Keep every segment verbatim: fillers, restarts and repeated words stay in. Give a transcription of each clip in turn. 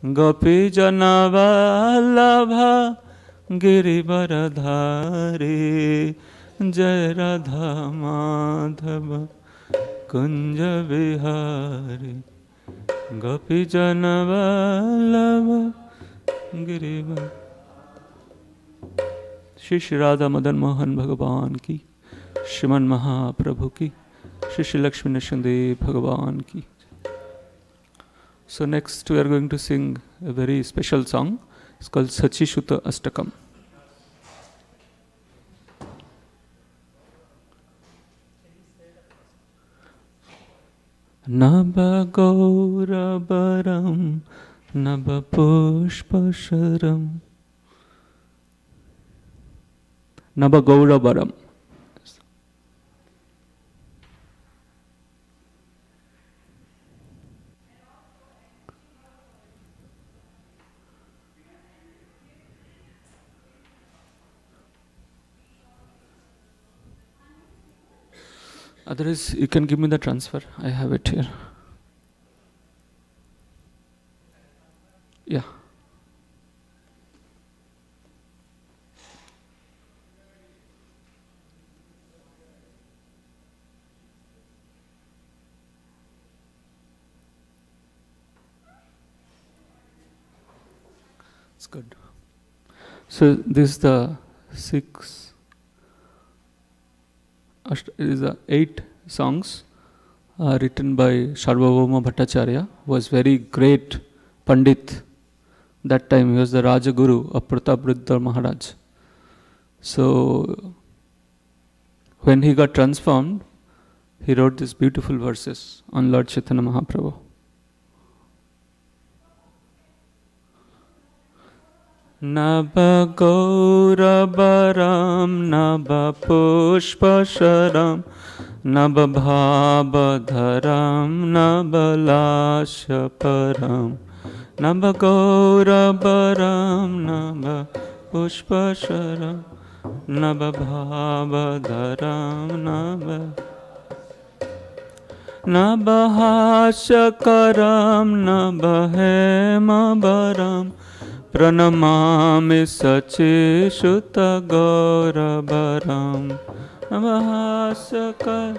गोपी जनवल्लभ गिरिवरधारी जय राधा माधव कुंज विहारी गोपी जनवल्लभ गिरिवर। श्री श्री राधा मदन मोहन भगवान की, श्रीमन महाप्रभु की, श्री श्री लक्ष्मी नरसिंहदेव भगवान की। So next we are going to sing a very special song. It's called Sachishuta Ashtakam. Naba Gaurabaram Naba Pushpasharam Naba Gaurabaram. Otherwise, you can give me the transfer. I have it here. Yeah. It's good. So this is the six. It is the eight songs uh, written by Sarvabhauma Bhattacharya, who was very great Pandit. That time he was the Rajaguru of Pratapruddha Maharaj. So when he got transformed, he wrote these beautiful verses on Lord Chaitanya Mahaprabhu. Naba Gaurabaram Naba Pushpasharam Naba Bhabadharam Naba Lashaparam Naba Gaurabaram Naba Pushpasharam Naba Bhabadharam Naba Naba Hashakaram Naba Hemabaram Pranamami Sachishuta Gaurabaram Nabahasakar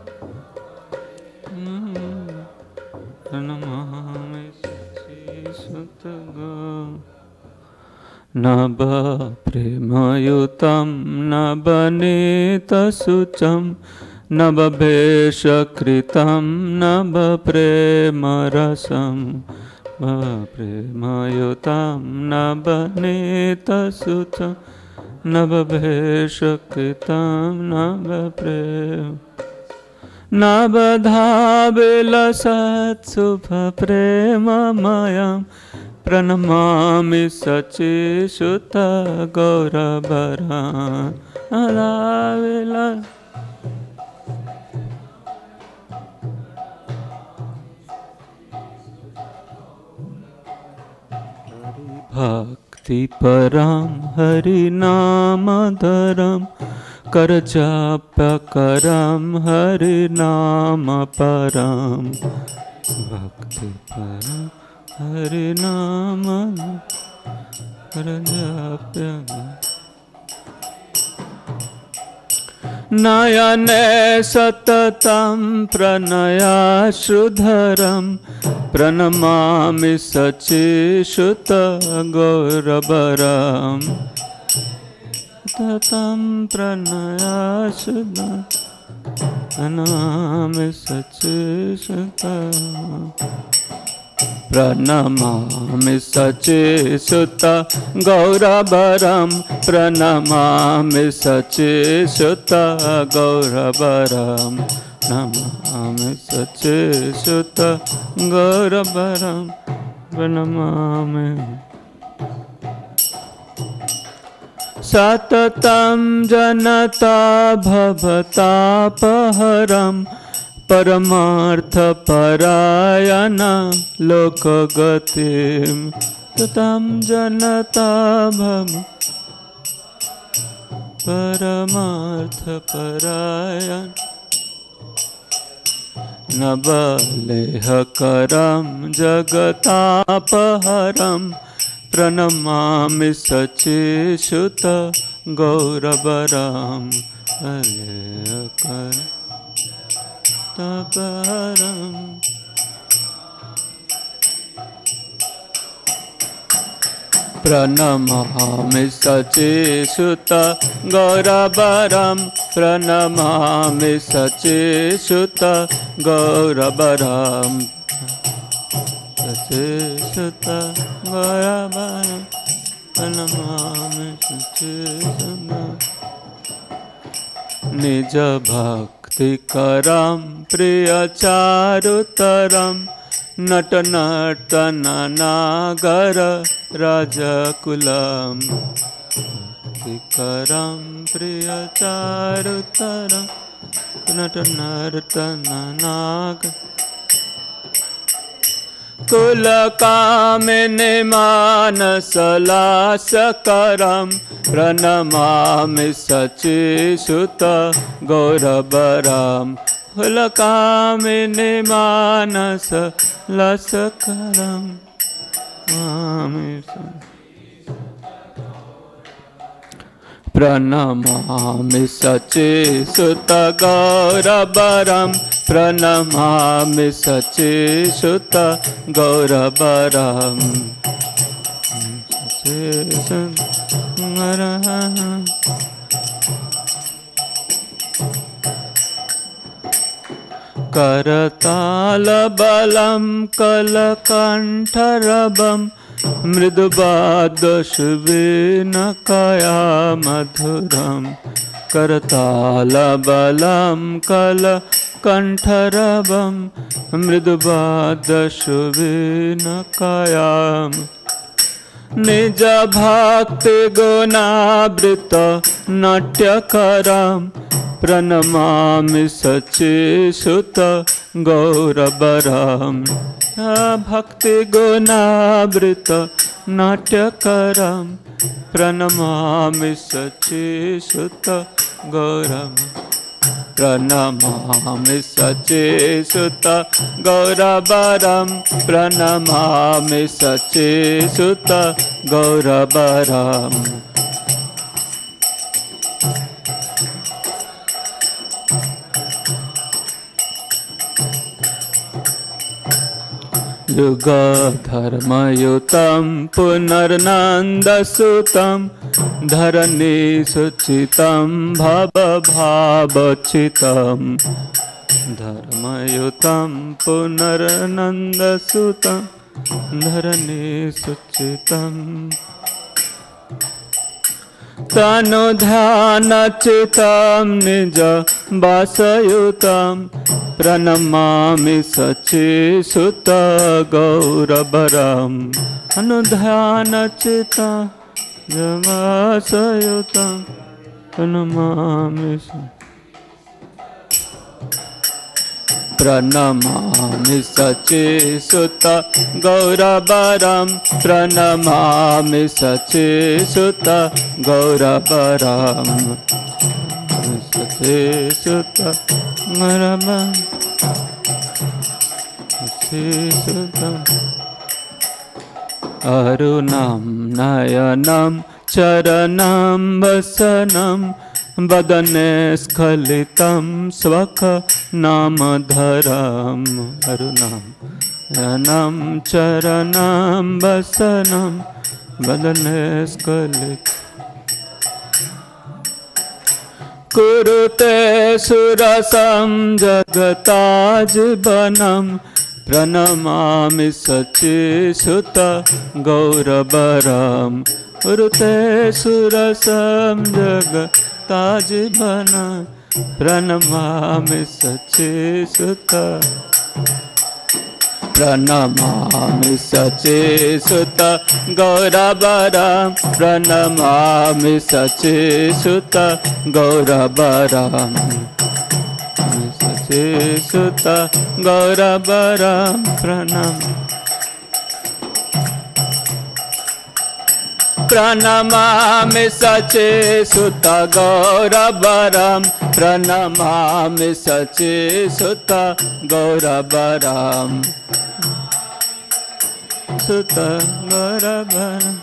Pranamami Sachishuta Gaurabaram Naba Premayutam Naba Nita Sucham Naba Bheshakritam Naba Premarasam Naba Premayutam Naba Nita Sutam Naba Bheshakritam Naba Prem Naba Dhabila Satsubha Prema Mayam Pranamami Sachishuta Gaurabaram Dhabila Bhakti Param Hari Namadharam Karajapa Karam Hari Nama Param Bhakti Param Hari Namadharam Karajapa Nayane Satatam Pranaya Shrudharam Pranamami Sachishuta Gaurabaram Tatam Pranaya Shrudharam Pranamami Sachishuta Pranamami Sachishuta Gaurabaram Pranamami Sachishuta Gaurabaram Namami Sachishuta Gaurabaram Pranamami Satatam Janata Bhavatapaharam Paramartha Parayana Lokagatim Tatam Janata Bhava Paramartha Parayana नवलेहकरं जगतापहरं प्रणमामि सचेषुत गौरवरं लेहकरं प्रणमामि सचेषुत गौरवरं प्रणमामि सचेषुत गौरवरं सचेषुत गौरवरं प्रणमामि सचेषुत निज भक्तिकरं प्रियचारुतरं नटनर्तननागर राजकुलं भक्तिकरं प्रियचारुतरं नटनर्तननागर कुलकामिनी मानसलासकरं प्रणमामि सचेषुत गौरवरं कुलकामिनी मानसलासकरं प्रणमामि सचेषुत गौरवरं प्रणमामि सचेषुत गौरवरं सचेषुत गौरवरं करतालबलं कलकण्ठरवं मृदुवाद्यश्विनकया मधुरं करतालबलं कलकण्ठरवं मृदुवाद्यश्विनकया निज भक्ति गुणावृत नाट्यकरं प्रणमामि सचेषुत गौरवरं भक्ति गुणावृत नाट्यकरं प्रणमामि सचेषुत गौरवरं प्रणमामि सचेषुत गौरवरं प्रणमामि सचेषुत गौरवरं युगधर्मयुतं पुनर्नन्दसुतं धरणीसुचितं भवभावचितं धर्मयुतं पुनर्नन्दसुतं धरणीसुचितं तनुध्यानचितं निज वासयुतं प्रणमामि सचेषुत गौरवरं अनुध्यानचितं वासयुतं प्रणमामि प्रणमामि सचेषुत गौरवरं प्रणमामि सचेषुत गौरवरं सचेषुत गौरवरं सचेषुत अरुणं नयनं चरणं वसनं वदने स्खलितं स्वख नामधरम् अरुणं नयनं चरणं वसनं वदने स्खलितं कुरुते सुरसं जगताजीवनं प्रणमामि सचेषुत गौरवरं कुरुते सुरसं जगताजीवनं प्रणमामि सचेषुत प्रणमामि सचेषुत गौरवरं प्रणमामि सचेषुत गौरवरं सचेषुत गौरवरं प्रणम प्रणमामि सचेषुत गौरवरं Pranamami Sachi Sutta Gaurabaram Sutta Gaurabaram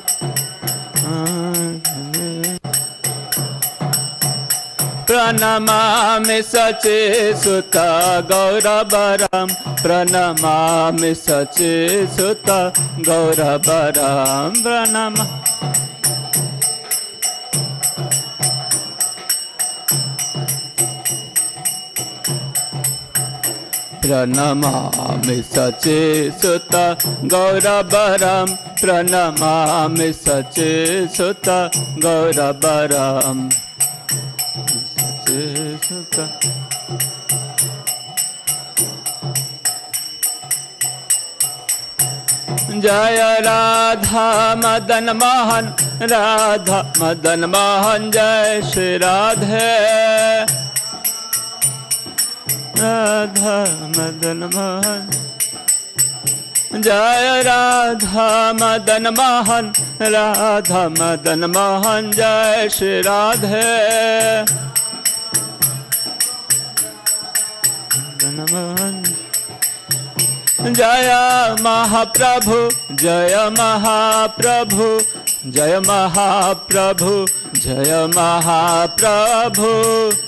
Pranamami Sachi Sutta Gaurabaram Pranamami Sachi Sutta Gaurabaram Pranama Pranamami Sachi Sutta Gaurabaram Pranamami Sachi Sutta Gaurabaram Sachi Sutta Jaya Radha Madan Mohan Radha Madan Mohan Jai Shri Radhe Radha Madan Mohan Jaya Radha Madan Mohan Radha Madan Mohan Jai Shri Radhe Madan Mohan Jaya Mahaprabhu Jaya Mahaprabhu Jaya Mahaprabhu Jaya Mahaprabhu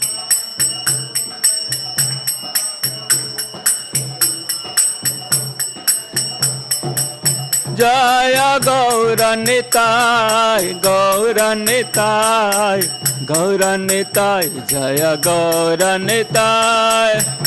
Jaya Gauranitai Gauranitai Gauranitai Jaya Gauranitai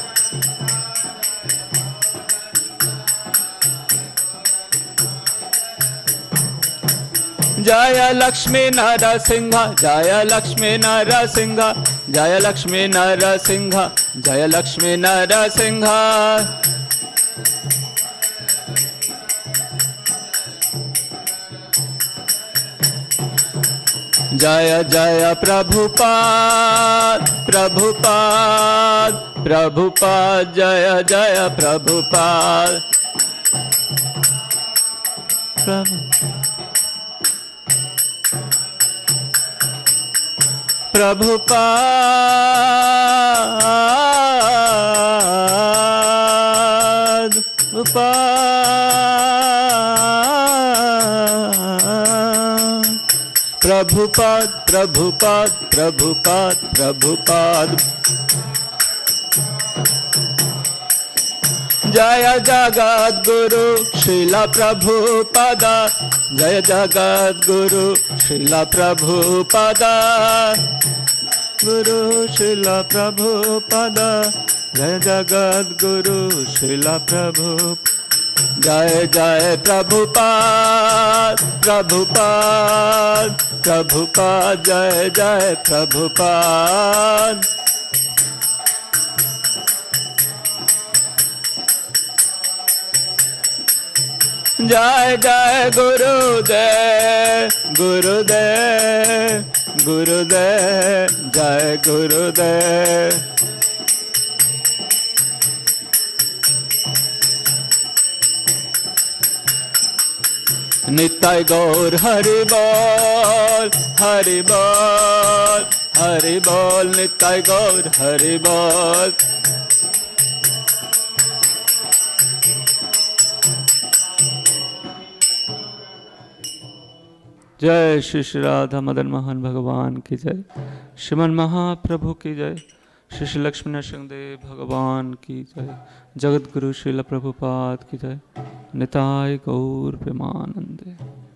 Jaya Lakshmi Narasingha Jaya Lakshmi Narasingha Jaya Lakshmi Narasingha Jaya Lakshmi Narasingha Jaya Jaya Prabhupada Prabhupada Prabhupada Jaya Jaya Prabhupada Prabhupada Prabhupada Prabhupada Prabhupada Prabhupada Prabhupada Jaya Jagat Guru Srila Prabhupada Jaya Jagat Guru Srila Prabhupada Guru Srila Prabhupada Jaya Jagat Guru Srila Prabhupada Jai Jai Prabhupada Prabhupada Prabhupada Jai Jai Prabhupada Jai Jai Gurudev Gurudev Gurudev Jai Gurudev Nitai Gaur Hari Bol Hari Bol Hari Bol Nitai Gaur Hari Bol जय श्री श्री राधा मदन मोहन भगवान की जय श्रीमन महाप्रभु की जय श्री श्री लक्ष्मी नरसिंहदेव भगवान की जय जगत गुरु श्रील प्रभुपाद की जय निताय गौर प्रेमानंदे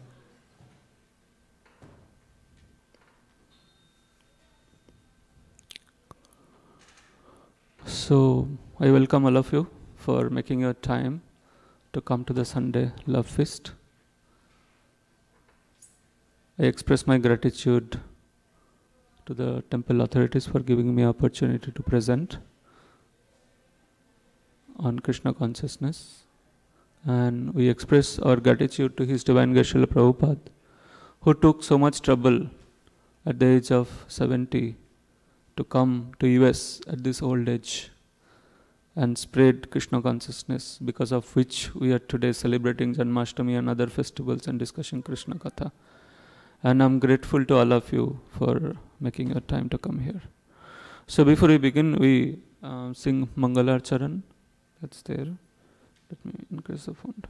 So I welcome all of you for making your time to come to the Sunday Love Feast. I express my gratitude to the temple authorities for giving me opportunity to present on Krishna consciousness, and we express our gratitude to His Divine Grace Srila Prabhupada, who took so much trouble at the age of seventy to come to U S at this old age and spread Krishna consciousness, because of which we are today celebrating Janmastami and other festivals and discussing Krishna Katha. And I'm grateful to all of you for making your time to come here. So before we begin, we uh, sing Mangalar Charan. That's there. Let me increase the font.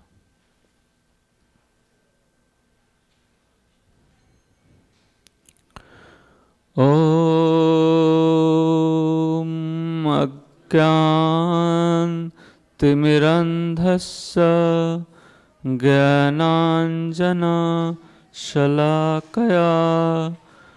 Om Agyan Timirandhassa Jnananjana Shalakaya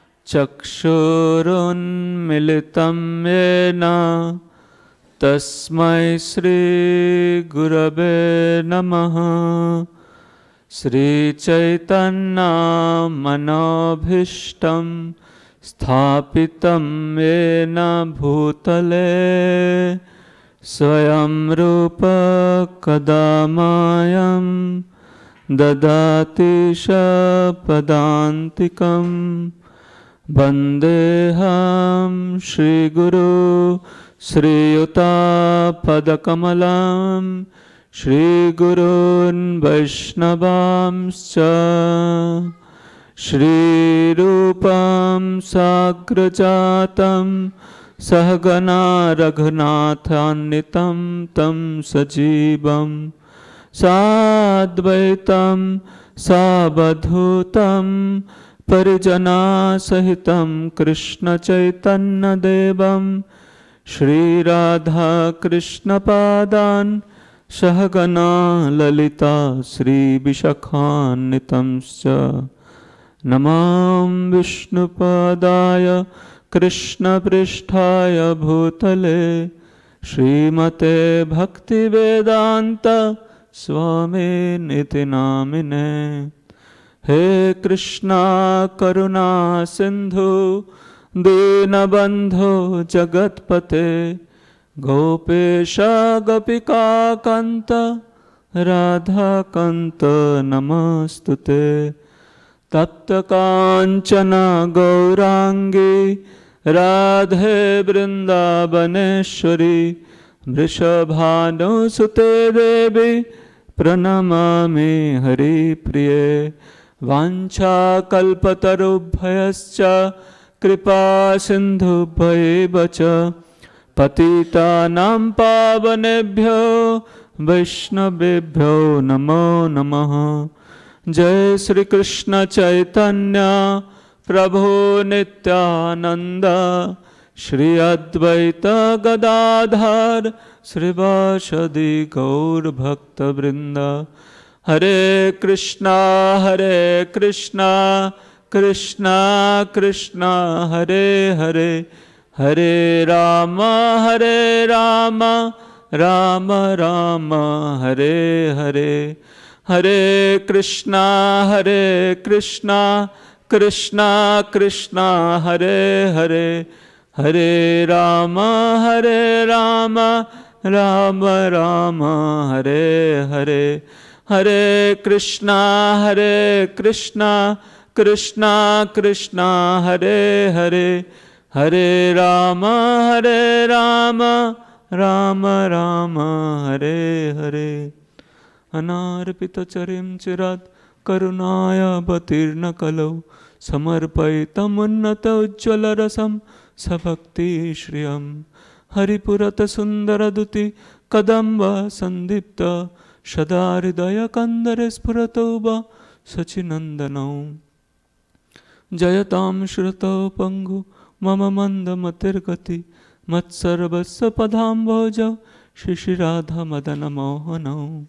Chakshurunmilitam Yena Tasmai Sri Gurave Namaha Sri Chaitanya Manobhishtam Sthapitam Yena Bhutale Swayam Rupa Kadamayam Dadati Padantikam Vandeham Shri Guru Sri Yuta Padakamalam Shri Gurun Vaishnavamscha Shri Rupam Sagrajatam Sahagana Raghunathannitam Tam Sajivam Sadvaitam Sabadhutam Parijana Sahitam Krishna Chaitanya Devam Shri Radha Krishna Padan Sahagana Lalita Sri Vishakhannitamscha Namam Vishnu Padaya Krishna Pristhaya Bhutale Srimate Bhakti Vedanta Swami Niti Namine He Krishna Karuna Sindhu Dinabandho Jagatpate Gopesha Gopika Kanta Radha Kanta Namastute Tapta Kanchana Gaurangi Radhe Vrindavaneshwari Vrishabhanu Sute Devi Pranamami Hari Priye Vancha Kalpatarubhayascha Kripa Sindhubhaivacha Patita Nam Pavanebhyo Vaishnavebhyo Namo Namaha Jai Sri Krishna Chaitanya Prabhu Nityananda Shri Advaita Gadadhar Sri Vasadi Gaur Bhakta Vrinda Hare Krishna Hare Krishna Krishna Krishna Hare Hare Hare Rama Hare Rama Rama Rama Hare Hare Hare Krishna Hare Krishna Krishna Krishna Hare Hare Hare Rama Hare Rama Rama Rama Hare Hare Hare Krishna Hare Krishna Krishna Krishna Hare Hare Hare Rama Hare Rama Rama Rama Hare Hare Anarpita charim chirat karunaya batirna kalau samarpaitam unnata ujjvala rasam sabhakti shriyam haripurata sundaraduti kadamba sandipta shadaridaya kandare spuratoba sachinandanau jayatam shruto pangu mama manda matirgati matsarvasya padam bhoja shishirada madana mohanau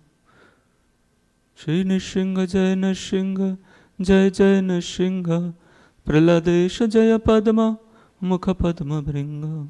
Shri Nishinga Jai Nishinga Jai Jai Nishinga Praladesha Jaya Padma Mukha Padma Bringa.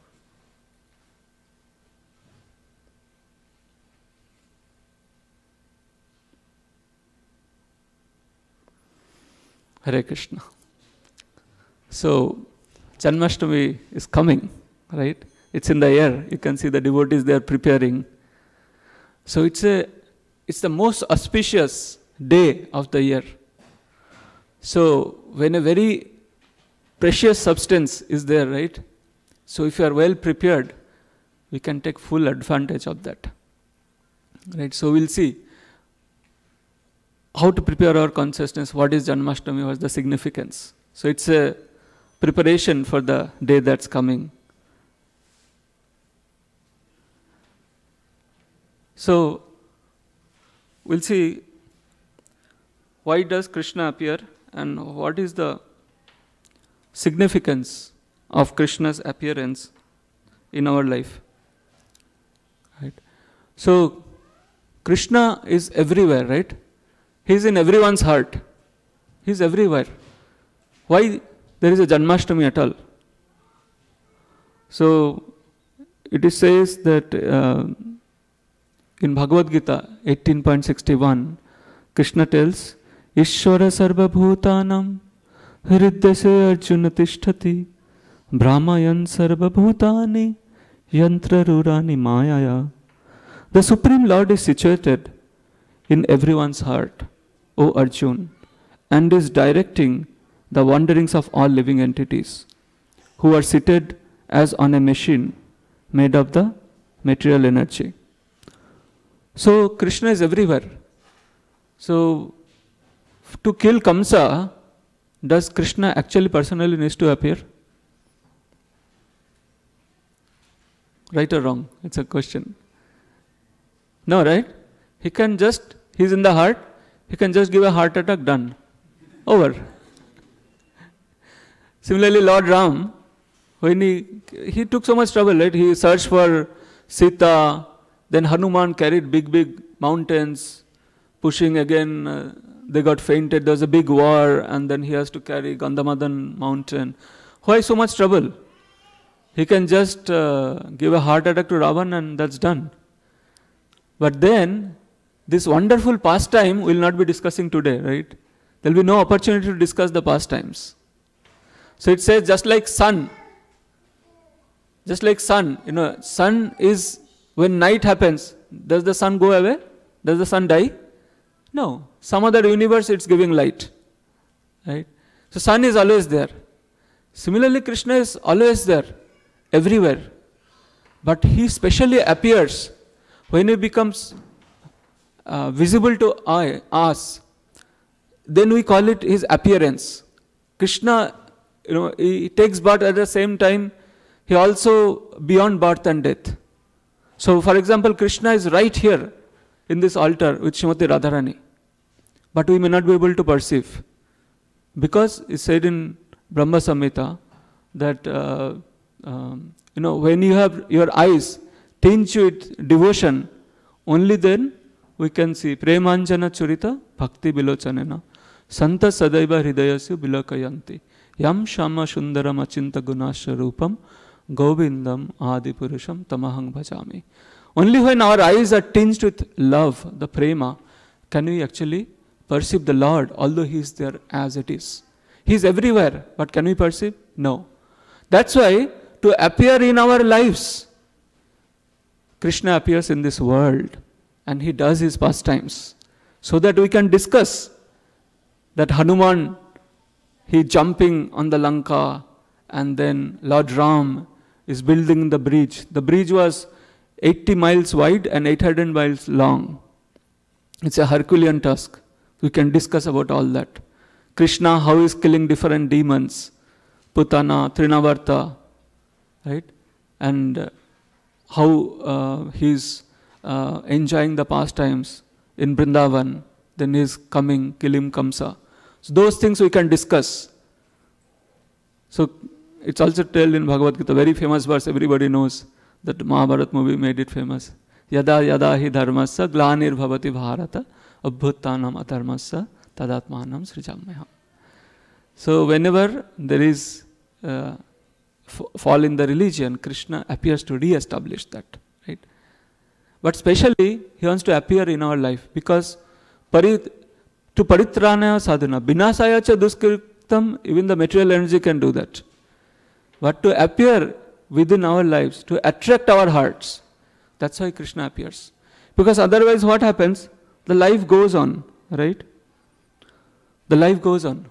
Hare Krishna. So, Janmastami is coming, right? It's in the air. You can see the devotees, they are preparing. So it's a It's the most auspicious day of the year. So, when a very precious substance is there, right? So, if you are well prepared, we can take full advantage of that. Right? So, we'll see how to prepare our consciousness, what is Janmastami, what is the significance. So, it's a preparation for the day that's coming. So, we'll see why does Krishna appear and what is the significance of Krishna's appearance in our life. Right? So, Krishna is everywhere, right? He is in everyone's heart. He is everywhere. Why there is a Janmastami at all? So, it is says that uh, in Bhagavad Gita eighteen point sixty-one, Krishna tells, Ishvara sarva bhutanam hridyase arjuna tishtati brahmayan sarva bhutani yantra rurani mayaya. The Supreme Lord is situated in everyone's heart, O Arjun, and is directing the wanderings of all living entities who are seated as on a machine made of the material energy. So Krishna is everywhere. So to kill Kamsa, does Krishna actually personally needs to appear? Right or wrong? It's a question. No, right? He can just, he's in the heart, he can just give a heart attack, done. Over. Similarly, Lord Ram, when he, he took so much trouble, right? He searched for Sita, then Hanuman carried big, big mountains, pushing again, uh, they got fainted, there was a big war, and then he has to carry Gandhamadan mountain. Why so much trouble? He can just uh, give a heart attack to Ravan and that's done. But then, this wonderful pastime we will not be discussing today, right? There will be no opportunity to discuss the pastimes. So it says just like sun, just like sun, you know, sun is, when night happens, does the sun go away? Does the sun die? No. Some other universe it's giving light. Right? So sun is always there. Similarly, Krishna is always there, everywhere. But he specially appears when he becomes uh, visible to I, us. Then we call it his appearance. Krishna, you know, he takes birth at the same time. He also beyond birth and death. So, for example, Krishna is right here in this altar with Srimati Radharani. But we may not be able to perceive. Because it's said in Brahma Samhita that, uh, um, you know, when you have your eyes tinged with devotion, only then we can see Premanjana Churita Bhakti Bilochanena Santa Sadaiva Hridayasya Bilakayanti Yam Shama Sundaram Achinta Gunasha Rupam Govindam Adi Purusham Tamahang Bhajami. Only when our eyes are tinged with love, the prema, can we actually perceive the Lord, although He is there as it is. He is everywhere, but can we perceive? No. That's why to appear in our lives, Krishna appears in this world and he does his pastimes so that we can discuss that Hanuman, he jumping on the Lanka, and then Lord Ram is building the bridge. The bridge was eighty miles wide and eight hundred miles long. It's a Herculean task. We can discuss about all that. Krishna, how he is killing different demons, Putana, Trinavarta, right? And uh, how uh, he is uh, enjoying the pastimes in Vrindavan, then he is coming, killing Kamsa. So those things we can discuss. So it's also told in Bhagavad Gita, very famous verse, everybody knows, that Mahabharata movie made it famous. Yada yada hi dharmasya glanir bhavati bharata abhutanam adharmasya tadatmanam srijamyaham. So whenever there is uh, fall in the religion, Krishna appears to re-establish that, right? But specially, he wants to appear in our life because parit, to paritrana sadhana, binasaya cha duskritam, even the material energy can do that. But to appear within our lives, to attract our hearts, that's why Krishna appears. Because otherwise what happens? The life goes on, right? The life goes on.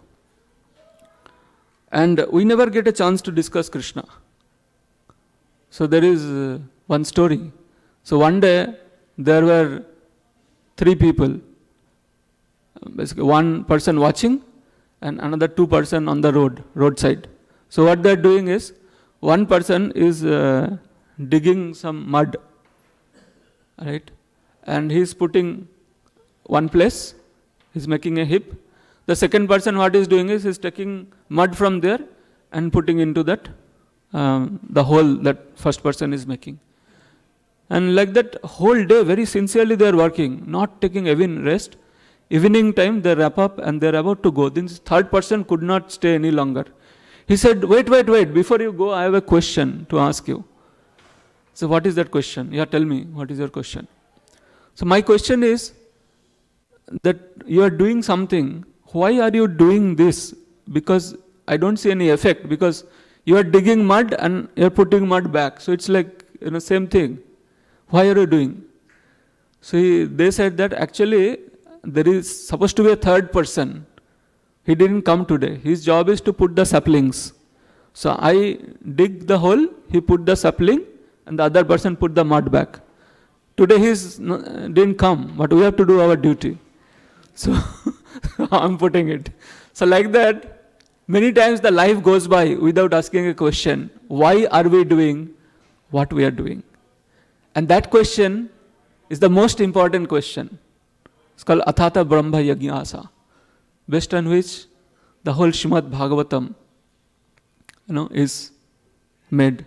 And we never get a chance to discuss Krishna. So there is uh, one story. So one day there were three people. Basically one person watching and another two person on the road, roadside. So what they are doing is, one person is uh, digging some mud, right? and he is putting one place, he is making a hip. The second person what he is doing is he is taking mud from there and putting into that, um, the hole that first person is making. And like that whole day, very sincerely they are working, not taking even rest. Evening time they wrap up and they are about to go. This third person could not stay any longer. He said, wait, wait, wait, before you go, I have a question to ask you. So what is that question? Yeah, tell me, what is your question? So my question is that you are doing something. Why are you doing this? Because I don't see any effect, because you are digging mud and you are putting mud back. So it's like, you know, same thing. Why are you doing? So he, they said that actually there is supposed to be a third person. He didn't come today. His job is to put the saplings. So I dig the hole, he put the sapling, and the other person put the mud back. Today he didn't come, but we have to do our duty. So I'm putting it. So like that, many times the life goes by without asking a question. Why are we doing what we are doing? And that question is the most important question. It's called Athata Brahma Yajnasa, based on which the whole Srimad Bhagavatam, you know, is made.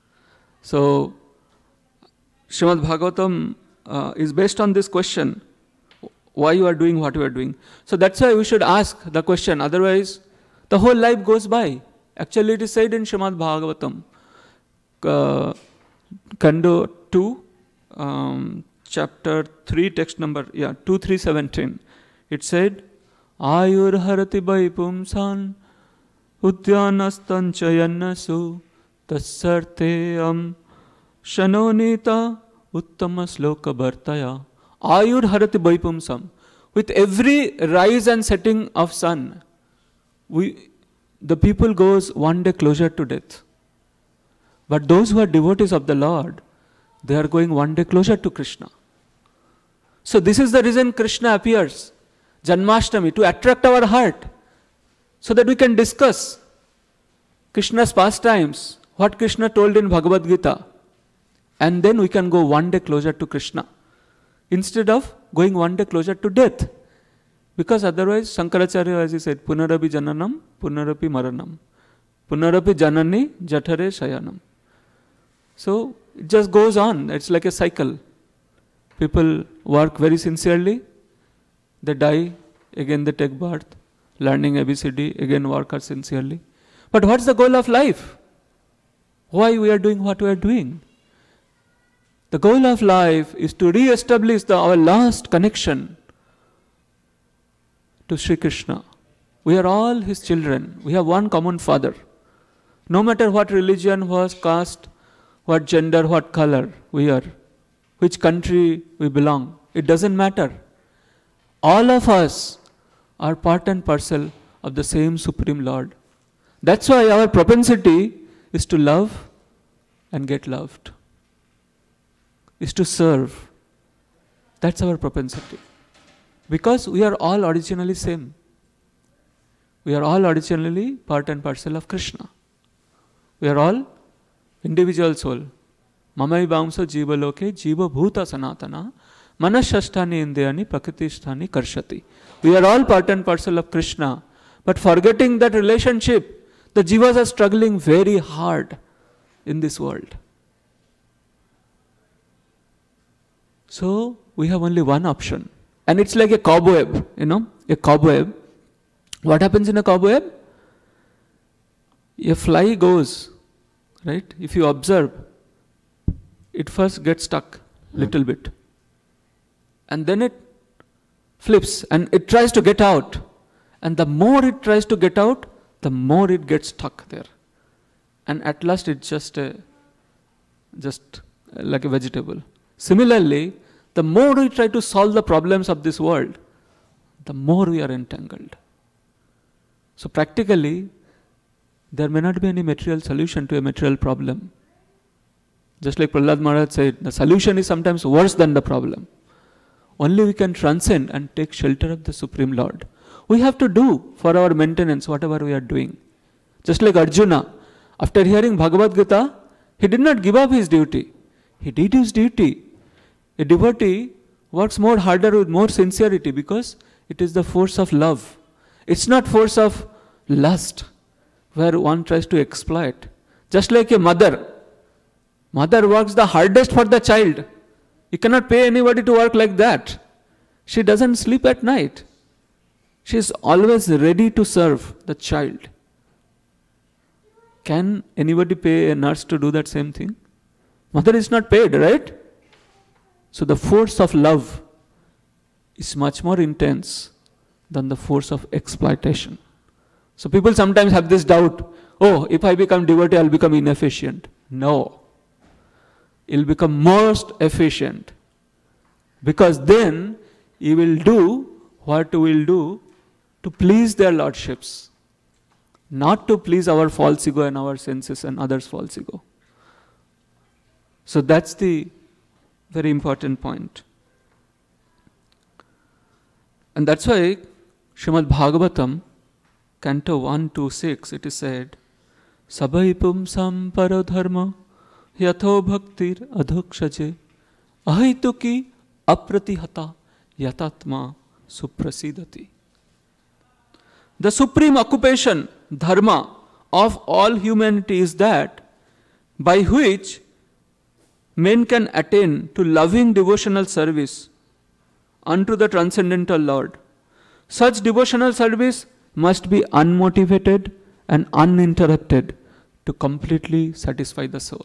So Srimad Bhagavatam uh, is based on this question, why you are doing what you are doing. So that's why we should ask the question, otherwise the whole life goes by. Actually it is said in Srimad Bhagavatam, uh, Kando two, um, chapter three, text number, yeah, two three seventeen. It said, Ayur harati vaipumsan udyanastan chayannasu tassarteyam shanonita uttama sloka bhartaya. Ayur harati vaipumsam. With every rise and setting of sun, we, the people goes one day closer to death. But those who are devotees of the Lord, they are going one day closer to Krishna. So this is the reason Krishna appears, Janmastami, to attract our heart, so that we can discuss Krishna's pastimes, what Krishna told in Bhagavad Gita, and then we can go one day closer to Krishna, instead of going one day closer to death. Because otherwise, Shankaracharya, as he said, Punarapi Jananam, Punarapi Maranam, Punarapi Janani, Jathare Shayanam. So it just goes on. It's like a cycle. People work very sincerely, they die, again they take birth, learning A B C D, again work sincerely. But what's the goal of life? Why we are doing what we are doing? The goal of life is to re-establish the, our last connection to Sri Krishna. We are all his children. We have one common father. No matter what religion, what caste, what gender, what color we are, which country we belong, it doesn't matter. All of us are part and parcel of the same Supreme Lord. That's why our propensity is to love and get loved, is to serve. That's our propensity. Because we are all originally same. We are all originally part and parcel of Krishna. We are all individual soul. Mamai Bamsa Jiva Loke Jiva Bhuta Sanatana Manashasthani Indriyani Prakritisthani Karshati. We are all part and parcel of Krishna. But forgetting that relationship, the jivas are struggling very hard in this world. So we have only one option. And it's like a cobweb, you know, a cobweb. What happens in a cobweb? A fly goes, right? If you observe, it first gets stuck little bit. And then it flips and it tries to get out. And the more it tries to get out, the more it gets stuck there. And at last it's just a, just like a vegetable. Similarly, the more we try to solve the problems of this world, the more we are entangled. So practically, there may not be any material solution to a material problem. Just like Prahlad Maharaj said, the solution is sometimes worse than the problem. Only we can transcend and take shelter of the Supreme Lord. We have to do for our maintenance whatever we are doing. Just like Arjuna, after hearing Bhagavad Gita, he did not give up his duty. He did his duty. A devotee works more harder with more sincerity because it is the force of love. It's not force of lust where one tries to exploit. Just like a mother. Mother works the hardest for the child. You cannot pay anybody to work like that. She doesn't sleep at night. She is always ready to serve the child. Can anybody pay a nurse to do that same thing? Mother is not paid, right? So the force of love is much more intense than the force of exploitation. So people sometimes have this doubt, oh, if I become devotee, I'll become inefficient. No. You'll become most efficient. Because then you will do what you will do to please their lordships. Not to please our false ego and our senses and others' false ego. So that's the very important point. And that's why Srimad Bhagavatam, Canto one to six, it is said, Sabaipum samparo dharma yatho bhaktir adhukshaje ahituki apratihata yatatma suprasidati. The supreme occupation, dharma, of all humanity is that by which men can attain to loving devotional service unto the transcendental Lord. Such devotional service must be unmotivated and uninterrupted to completely satisfy the soul.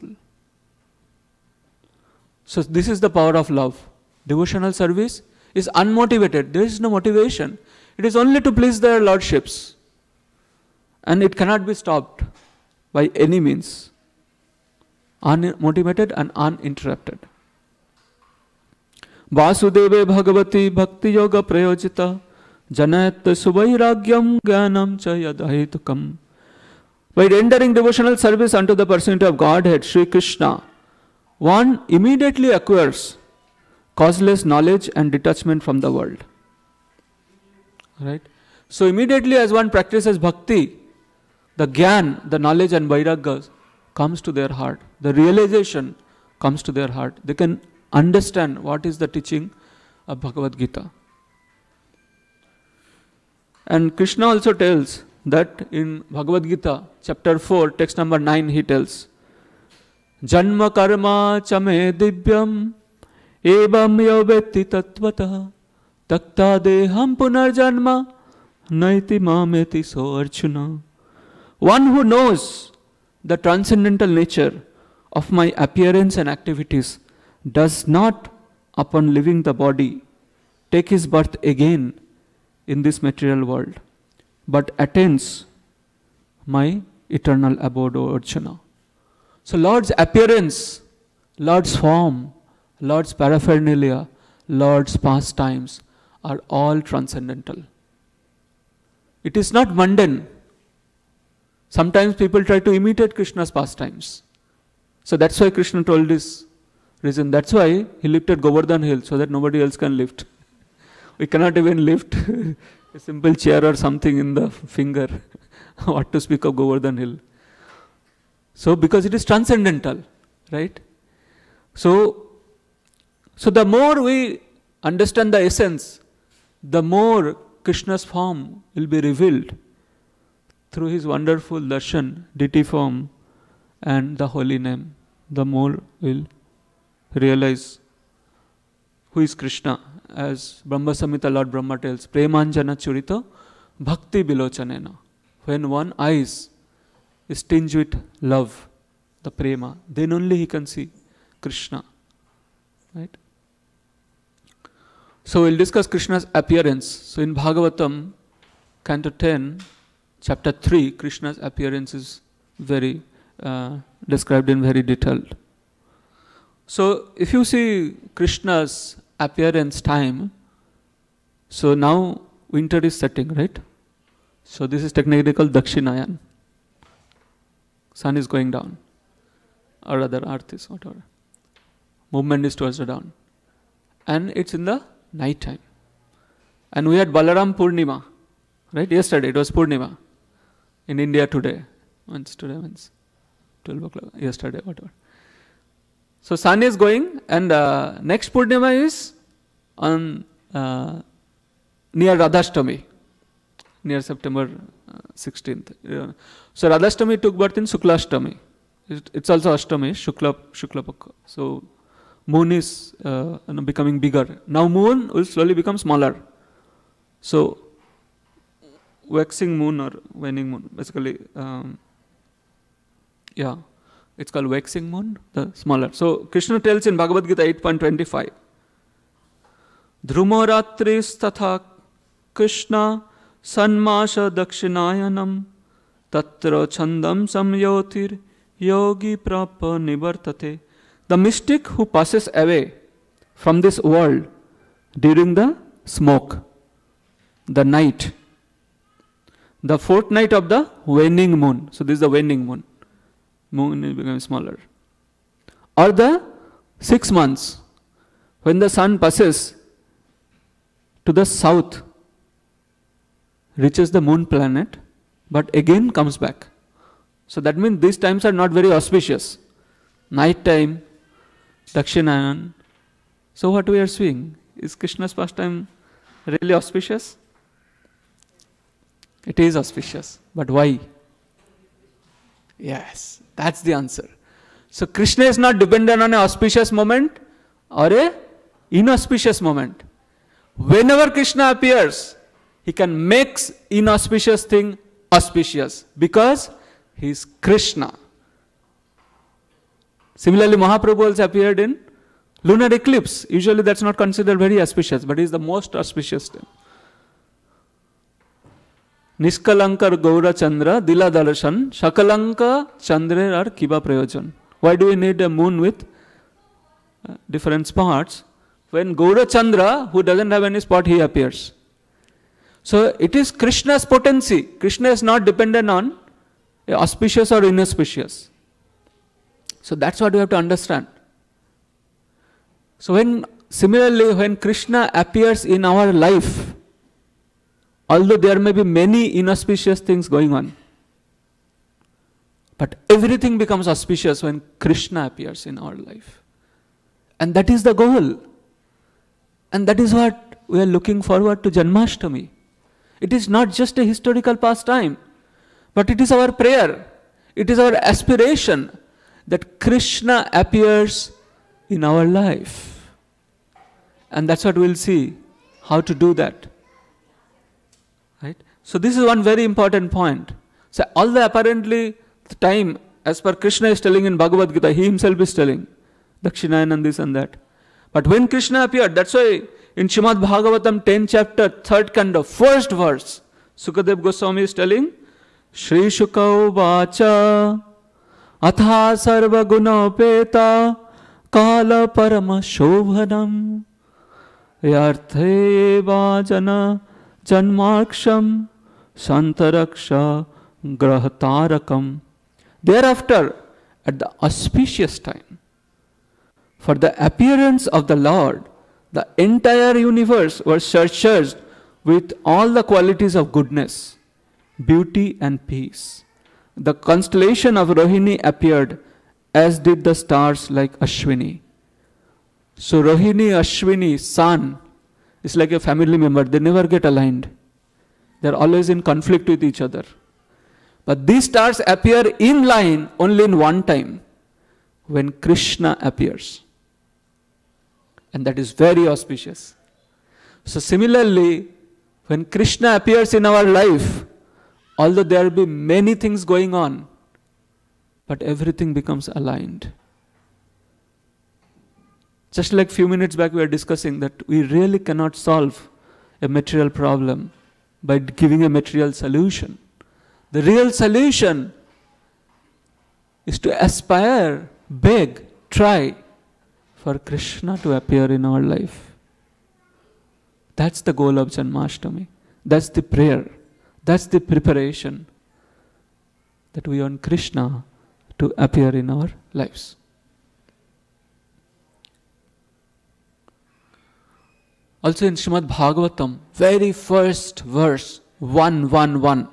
So this is the power of love. Devotional service is unmotivated. There is no motivation. It is only to please their lordships. And it cannot be stopped by any means. Unmotivated and uninterrupted. Vasudeve Bhagavati Bhakti Yoga Prayojita Janayat Suvairagyam Gyanam cha Yadaitukam. By rendering devotional service unto the personality of Godhead, Sri Krishna, one immediately acquires causeless knowledge and detachment from the world. Right? So immediately as one practices bhakti, the gyan, the knowledge and vairagya comes to their heart. The realization comes to their heart. They can understand what is the teaching of Bhagavad Gita. And Krishna also tells that in Bhagavad Gita, chapter four, text number nine, he tells, Janma karma chame divyam evam yovetti tattvataha takta deham punarjanma naiti mameti so archuna. One who knows the transcendental nature of my appearance and activities does not, upon leaving the body, take his birth again in this material world, but attains my eternal abode, O Arjuna. So Lord's appearance, Lord's form, Lord's paraphernalia, Lord's pastimes are all transcendental. It is not mundane. Sometimes people try to imitate Krishna's pastimes. So that's why Krishna told this reason. That's why he lifted Govardhan hill, so that nobody else can lift. We cannot even lift a simple chair or something in the finger. What to speak of Govardhan hill? So because it is transcendental, right? So, so the more we understand the essence, the more Krishna's form will be revealed through his wonderful darshan, deity form and the holy name. The more we'll realize who is Krishna. As Brahma Samhita Lord Brahma tells, Premanjana Churita Bhakti Bilochanena. When one eyes is tinged with love, the prema, then only he can see Krishna. Right? So we'll discuss Krishna's appearance. So in Bhagavatam, Canto ten, Chapter three, Krishna's appearance is very uh, described in very detailed. So if you see Krishna's appearance time, so now winter is setting, right? So this is technically called Dakshinayan. Sun is going down, or rather earth is whatever. Movement is towards the dawn. And it's in the night time. And we had Balaram Purnima, right? Yesterday it was Purnima. In India today, once today means twelve o'clock, yesterday, whatever. So sun is going, and uh, next Purnima is on uh, near Radhashtami, near September uh, sixteenth. Uh, so Radhashtami took birth in Shuklashtami. It, it's also Ashtami, Shukla, Shuklapaka. So moon is uh, you know, becoming bigger. Now moon will slowly become smaller. So waxing moon or waning moon, basically, um, yeah, it's called waxing moon, the smaller. So Krishna tells in Bhagavad Gita eight point twenty-five, Dhrumoratris tatha Krishna sanmasha dakshinayanam tatra chandam samyotir yogi prapa nivartate. The mystic who passes away from this world during the smoke, the night, the fortnight of the waning moon. So this is the waning moon. Moon is becoming smaller. Or the six months when the sun passes to the south, reaches the moon planet, but again comes back. So that means these times are not very auspicious. Night time, Dakshinayan. So what we are seeing? Is Krishna's pastime really auspicious? It is auspicious. But why? Yes, that's the answer. So Krishna is not dependent on an auspicious moment or a inauspicious moment. Whenever Krishna appears, he can make inauspicious thing auspicious because he is Krishna. Similarly, Mahaprabhu also appeared in lunar eclipse. Usually that's not considered very auspicious, but he is the most auspicious thing. Niskalankar Gaura Chandra Dila Darshan Shakalanka Chandra ar Kiba Prayojan. Why do we need a moon with uh, different spots? When Gaura Chandra, who doesn't have any spot, he appears. So it is Krishna's potency. Krishna is not dependent on auspicious or inauspicious. So that's what we have to understand. So when similarly when Krishna appears in our life, although there may be many inauspicious things going on, but everything becomes auspicious when Krishna appears in our life. And that is the goal. And that is what we are looking forward to Janmastami. It is not just a historical pastime, but it is our prayer. It is our aspiration that Krishna appears in our life. And that's what we'll see, how to do that. Right? So this is one very important point. So although apparently the time, as per Krishna is telling in Bhagavad Gita, he himself is telling, Dakshinayan and this and that. But when Krishna appeared, that's why in Srimad Bhagavatam tenth chapter, third canto, first verse, Sukadev Goswami is telling, Shri Shuka Vacha Atha Sarva Gunapeta Kala Parama Shobhanam Yarthe Vajana Janmarksham Santaraksha Grahatarakam. Thereafter, at the auspicious time, for the appearance of the Lord, the entire universe was surcharged with all the qualities of goodness, beauty and peace. The constellation of Rohini appeared, as did the stars like Ashwini. So Rohini, Ashwini, Sun is like a family member. They never get aligned. They are always in conflict with each other. But these stars appear in line only in one time, when Krishna appears. And that is very auspicious. So similarly, when Krishna appears in our life, although there will be many things going on, but everything becomes aligned. Just like few minutes back we were discussing that we really cannot solve a material problem by giving a material solution. The real solution is to aspire, beg, try for Krishna to appear in our life. That's the goal of Janmashtami. That's the prayer. That's the preparation, that we want Krishna to appear in our lives. Also in Srimad Bhagavatam, very first verse, one one one.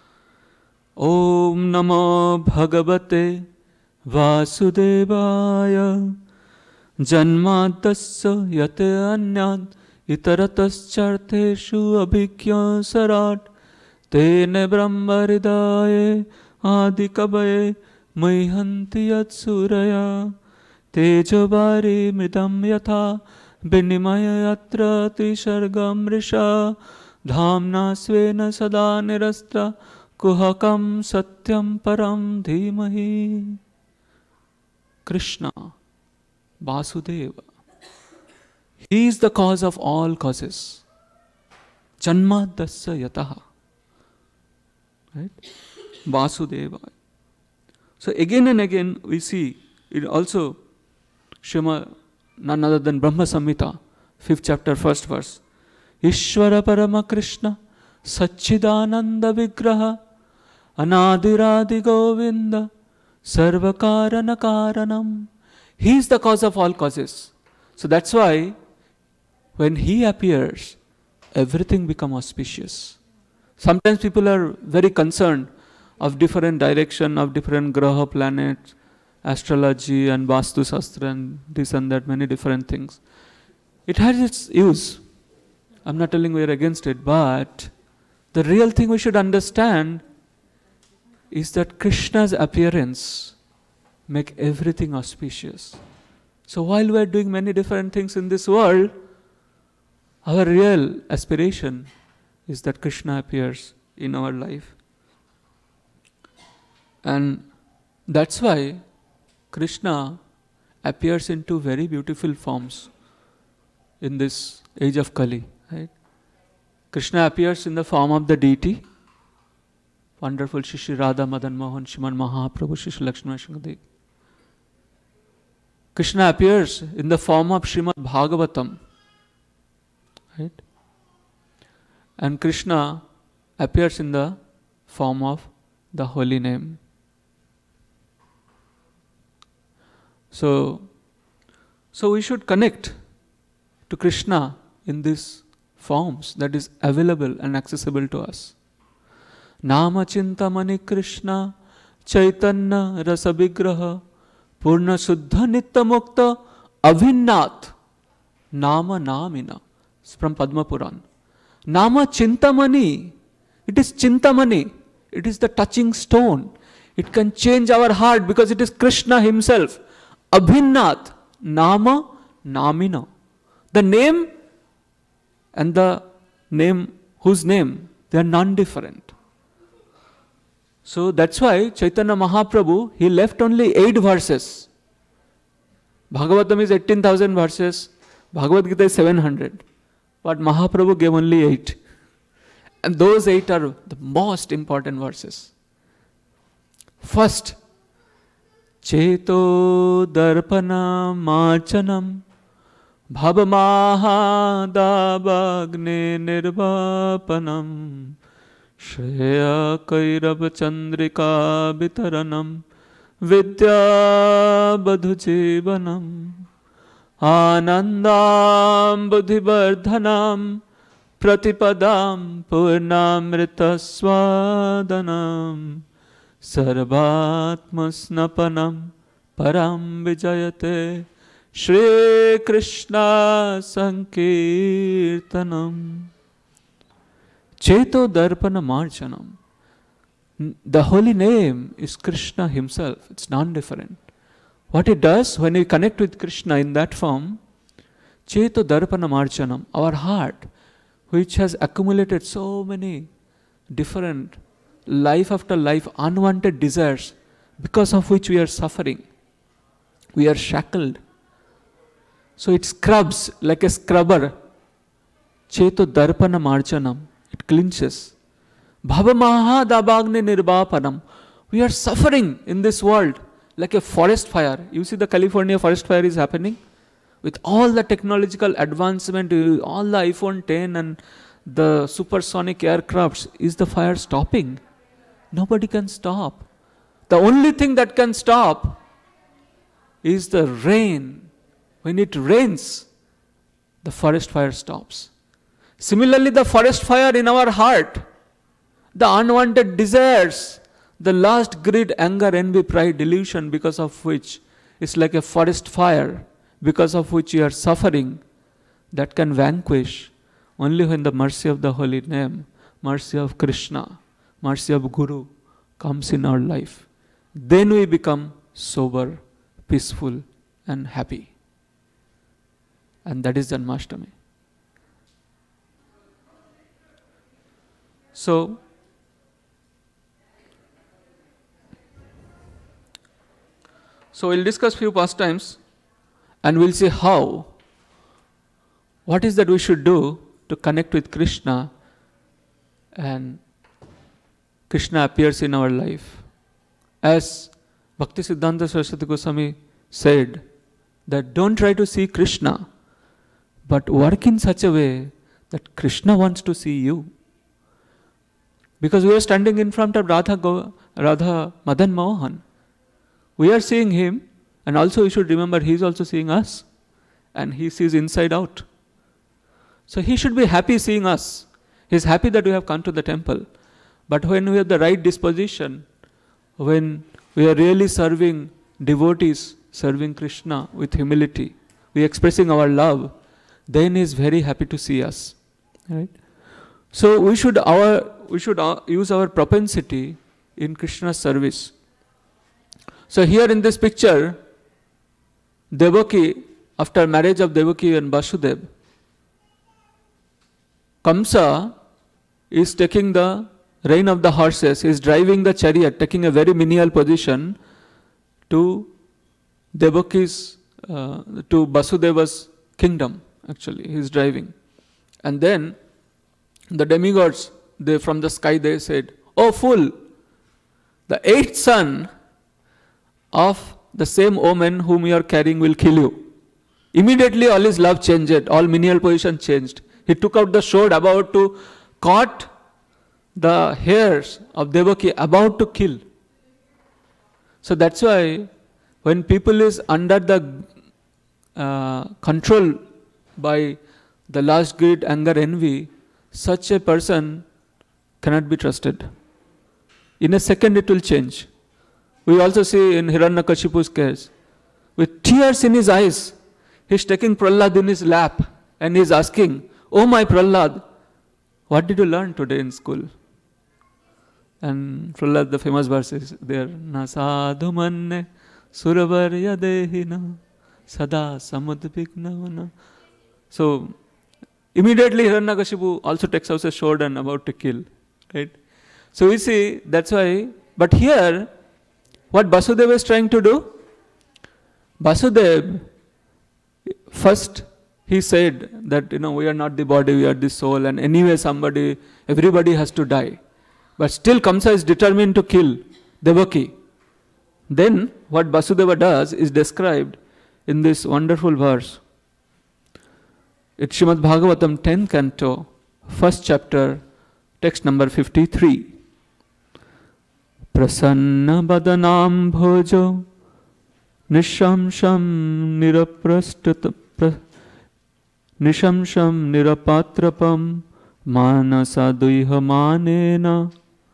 Om Namo Bhagavate Vasudevaya Janmadasya Yate Anyad itaratascharteshu abhikya sarat tene brahma hridaye adikabaye maihanti yat suraya tejovari mridam yatha binimaya yatra trishargam risha dhamna svena sada nirastra kuhakam satyam param dhimahi. Krishna, Vasudeva, he is the cause of all causes. Janmadasya yataha. Right? Vasudeva. So again and again we see it also Shema, none other than Brahma Samhita, fifth chapter, first verse. Ishvara Parama Krishna Satchidananda Vigraha Anadiradi Govinda Sarvakarana Karanam. He is the cause of all causes. So that's why when he appears, everything becomes auspicious. Sometimes people are very concerned of different direction of different graha planets, astrology and Vastu Shastra and this and that, many different things. It has its use. I'm not telling we are against it, but the real thing we should understand is that Krishna's appearance make everything auspicious. So while we are doing many different things in this world, our real aspiration is that Krishna appears in our life. And that's why Krishna appears in two very beautiful forms in this age of Kali. Right? Krishna appears in the form of the deity, wonderful Shri Radha Madan Mohan Shriman Mahaprabhu Shri Lakshmi Narasimha. Krishna appears in the form of Srimad Bhagavatam. Right? And Krishna appears in the form of the holy name. So, so we should connect to Krishna in these forms that is available and accessible to us. Nama Chintamani Krishna Chaitanya Rasa Vigraha Purna Suddha Nitya Mukta Avinnat Nama Namina. It's from Padma Puran. Nama Chintamani. It is Chintamani. It is the touching stone. It can change our heart because it is Krishna himself. Abhinnat. Nama Namina. The name and the name, whose name, they are non-different. So that's why Chaitanya Mahaprabhu, he left only eight verses. Bhagavatam is eighteen thousand verses. Bhagavad Gita is seven hundred. But Mahaprabhu gave only eight. And those eight are the most important verses. First, Cheto Darpana Machanam Bhavamaha Dabagne Nirvapanam Shreya Kairava Chandrika Vitaranam Vidya Badhu Jivanam Anandam Buddhivardhanam Pratipadam Purnamrita Swadanam Sarvatmasnapanam Param Vijayate Shri Krishna Sankirtanam. Cheto Darpana Marchanam. The holy name is Krishna himself. It's non-different. What it does when we connect with Krishna in that form, Cheto Darpana Marchanam, our heart, which has accumulated so many different life after life unwanted desires, because of which we are suffering. We are shackled. So it scrubs like a scrubber. Cheto Darpana Marchanam. It cleanses. Bhavamaha Dabagne Nirvapanam. We are suffering in this world like a forest fire. You see the California forest fire is happening. With all the technological advancement, all the iPhone ten and the supersonic aircrafts, is the fire stopping? Nobody can stop. The only thing that can stop is the rain. When it rains, the forest fire stops. Similarly, the forest fire in our heart, the unwanted desires, the lust, greed, anger, envy, pride, delusion, because of which it's like a forest fire, because of which you are suffering, that can vanquish only when the mercy of the holy name, mercy of Krishna, mercy of Guru comes in our life. Then we become sober, peaceful and happy. And that is Janmastami. So, so we'll discuss few pastimes and we'll see how, what is that we should do to connect with Krishna and Krishna appears in our life. As Bhakti Siddhanta Saraswati Goswami said, that don't try to see Krishna, but work in such a way that Krishna wants to see you. Because we are standing in front of Radha, Go, Radha Madan Mohan. We are seeing him, and also we should remember he is also seeing us. And he sees inside out. So he should be happy seeing us. He is happy that we have come to the temple. But when we have the right disposition, when we are really serving devotees, serving Krishna with humility, we are expressing our love, then he is very happy to see us. Right? So we should our we should uh, use our propensity in Krishna's service. So here in this picture, Devaki, after marriage of Devaki and Vasudeva, Kamsa is taking the rein of the horses, he is driving the chariot, taking a very menial position to Devaki's, uh, to Vasudeva's kingdom, actually, he is driving. And then the demigods, they from the sky, they said, "Oh fool, the eighth son of the same omen whom you are carrying will kill you." Immediately all his love changed, all menial position changed. He took out the sword about to cut the hairs of Devaki, about to kill. So that's why when people is under the uh, control by the lust, greed, anger, envy, such a person cannot be trusted. In a second it will change. We also see in Hiranyakashipu's case, with tears in his eyes, he is taking Prahlad in his lap and he is asking, "Oh my Prahlad, what did you learn today in school?" And Prahlad, the famous verse is there, "Na sadhu manne suravarya dehina sada samudvignavana." So, immediately Hiranyakashipu also takes out a sword and about to kill. Right? So we see, that's why, but here, what Vasudeva is trying to do? Vasudeva, first he said that, you know, we are not the body, we are the soul, and anyway somebody, everybody has to die. But still Kamsa is determined to kill Devaki. Then what Vasudeva does is described in this wonderful verse. It's Srimad Bhagavatam tenth canto, first chapter, text number fifty-three. Prasanna badanam bhojo nishamsham niraprastata nishamsham nirapatrapam manasa duiha manena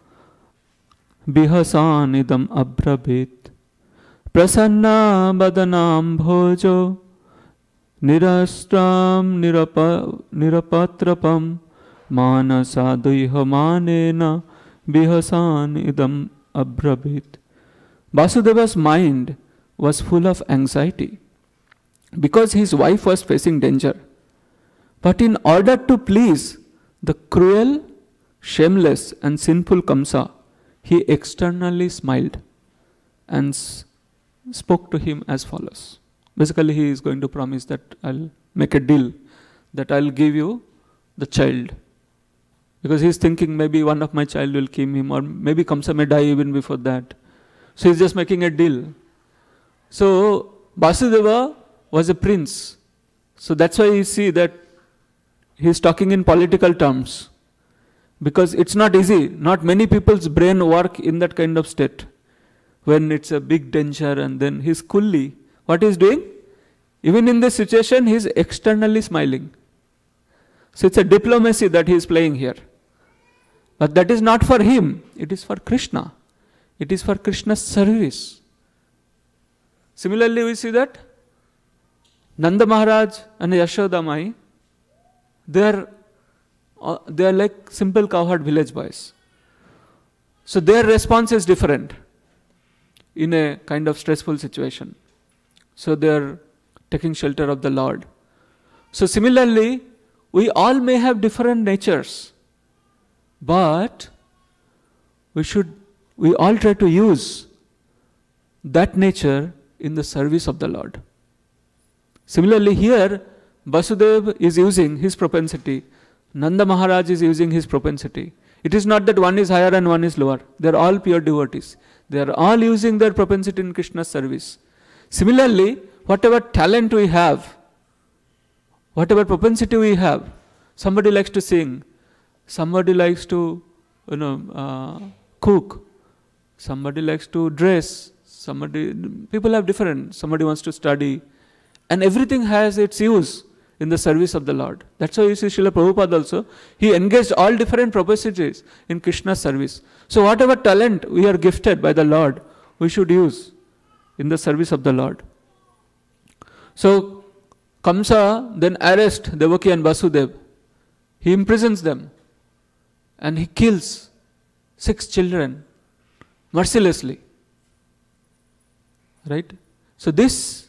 bihasanidam abrabit. Prasanna badanam bhojo nirastram nirapa, nirapatrapam manasa duiha manena bihasanidam abrabit. Vasudeva's mind was full of anxiety because his wife was facing danger. But in order to please the cruel, shameless and sinful Kamsa, he externally smiled and s- spoke to him as follows. Basically he is going to promise that I'll make a deal, that I'll give you the child. Because he is thinking maybe one of my child will kill him, or maybe Kamsa may die even before that. So he is just making a deal. So Vasudeva was a prince. So that's why you see that he is talking in political terms. Because it's not easy. Not many people's brain work in that kind of state. When it's a big danger, and then he's coolly, what he's doing? Even in this situation, he's externally smiling. So it's a diplomacy that he is playing here. But that is not for him. It is for Krishna. It is for Krishna's service. Similarly, we see that Nanda Maharaj and Yashoda Mai, they are, uh, they are like simple cowherd village boys. So their response is different in a kind of stressful situation. So they are taking shelter of the Lord. So similarly, we all may have different natures, but we should, we all try to use that nature in the service of the Lord. Similarly here, Vasudeva is using his propensity, Nanda Maharaj is using his propensity. It is not that one is higher and one is lower. They are all pure devotees. They are all using their propensity in Krishna's service. Similarly, whatever talent we have, whatever propensity we have, somebody likes to sing, somebody likes to, you know, uh, cook, somebody likes to dress, somebody, people have different, somebody wants to study, and everything has its use in the service of the Lord. That's why you see Srila Prabhupada also, he engaged all different propensities in Krishna's service. So whatever talent we are gifted by the Lord, we should use in the service of the Lord. So Kamsa then arrests Devaki and Vasudeva. He imprisons them and he kills six children mercilessly. Right? So these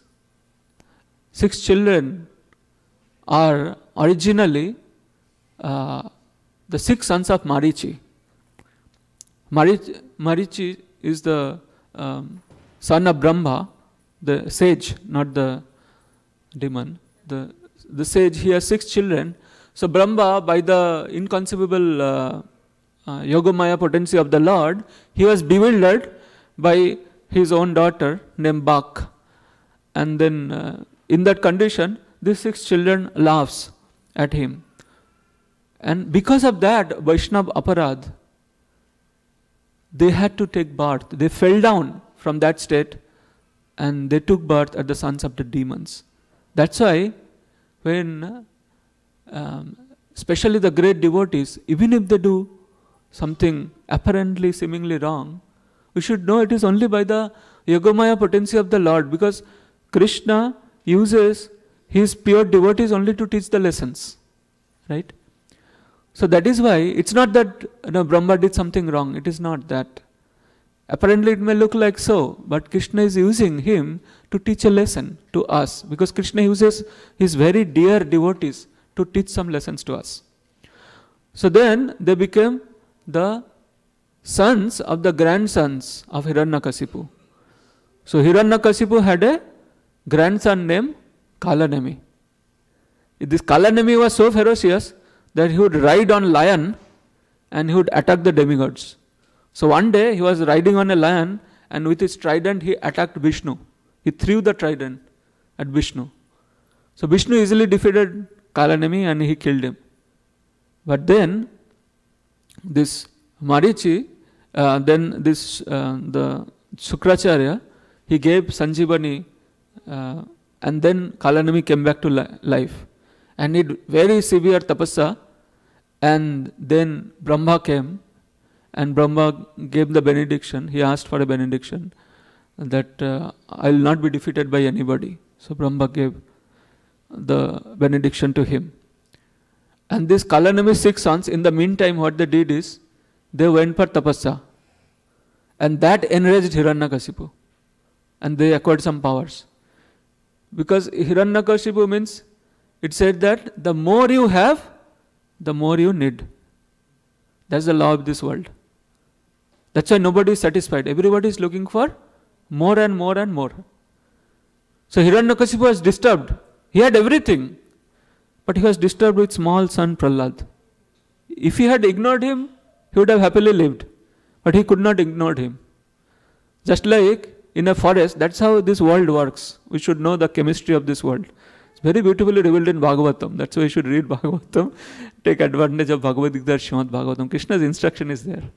six children are originally uh, the six sons of Marichi. Marichi, Marichi is the um, son of Brahma, the sage, not the demon. The, the sage, he has six children. So Brahma, by the inconceivable uh, uh, Yogamaya potency of the Lord, he was bewildered by his own daughter named Bak. And then uh, in that condition, these six children laughs at him. And because of that, Vaishnav Aparad, they had to take birth. They fell down from that state and they took birth as the sons of the demons. That's why when, um, especially the great devotees, even if they do something apparently seemingly wrong, we should know it is only by the Yogamaya potency of the Lord, because Krishna uses his pure devotees only to teach the lessons. Right? So that is why it's not that, you know, Brahma did something wrong. It is not that. Apparently it may look like so, but Krishna is using him to teach a lesson to us, because Krishna uses his very dear devotees to teach some lessons to us. So then they became the sons of the grandsons of Hiranyakasipu. So Hiranyakasipu had a grandson named Kalanemi. This Kalanemi was so ferocious that he would ride on lion and he would attack the demigods. So one day he was riding on a lion and with his trident he attacked Vishnu. He threw the trident at Vishnu. So Vishnu easily defeated Kalanemi and he killed him. But then this Marichi, uh, then this uh, the Sukracharya, he gave Sanjivani uh, and then Kalanemi came back to li life. And he did very severe tapasya, and then Brahma came and Brahma gave the benediction. He asked for a benediction that uh, I will not be defeated by anybody. So Brahma gave the benediction to him. And these Kalanemi's six sons, in the meantime what they did is, they went for tapasya. And that enraged Hiranyakasipu. And they acquired some powers. Because Hiranyakasipu means, it said that the more you have, the more you need. That's the law of this world. That's why nobody is satisfied. Everybody is looking for more and more and more. So Hiranyakasipu was disturbed. He had everything. But he was disturbed with small son Prahlad. If he had ignored him, he would have happily lived. But he could not ignore him. Just like in a forest, that's how this world works. We should know the chemistry of this world. It's very beautifully revealed in Bhagavatam. That's why you should read Bhagavatam. Take advantage of Bhagavad Gita, Srimad Bhagavatam. Krishna's instruction is there.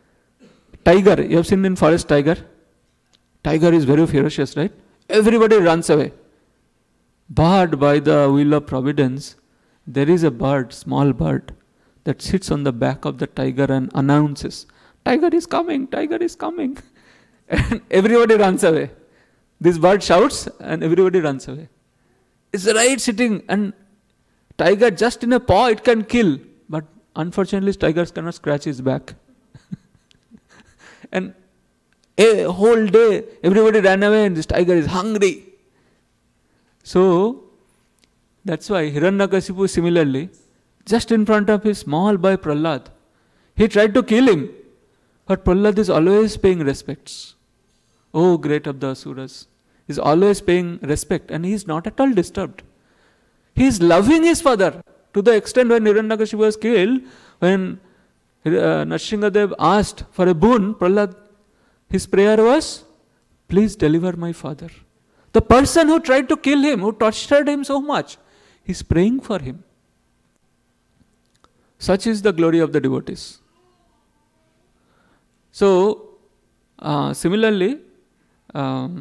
Tiger, you have seen in forest tiger? Tiger is very ferocious, right? Everybody runs away. But by the will of providence, there is a bird, small bird, that sits on the back of the tiger and announces, tiger is coming, tiger is coming. And everybody runs away. This bird shouts and everybody runs away. It's right sitting, and tiger just in a paw it can kill, but unfortunately tigers cannot scratch his back. And a whole day everybody ran away and this tiger is hungry. So that's why Hiranyakashipu similarly, just in front of his small boy Prahlad, he tried to kill him, but Prahlad is always paying respects. Oh, great of the Asuras, he is always paying respect and he is not at all disturbed. He is loving his father to the extent when Hiranyakashipu was killed, when uh, Nrsimhadev asked for a boon, Prahlad, his prayer was, please deliver my father. The person who tried to kill him, who tortured him so much, he is praying for him. Such is the glory of the devotees. So, uh, similarly, um,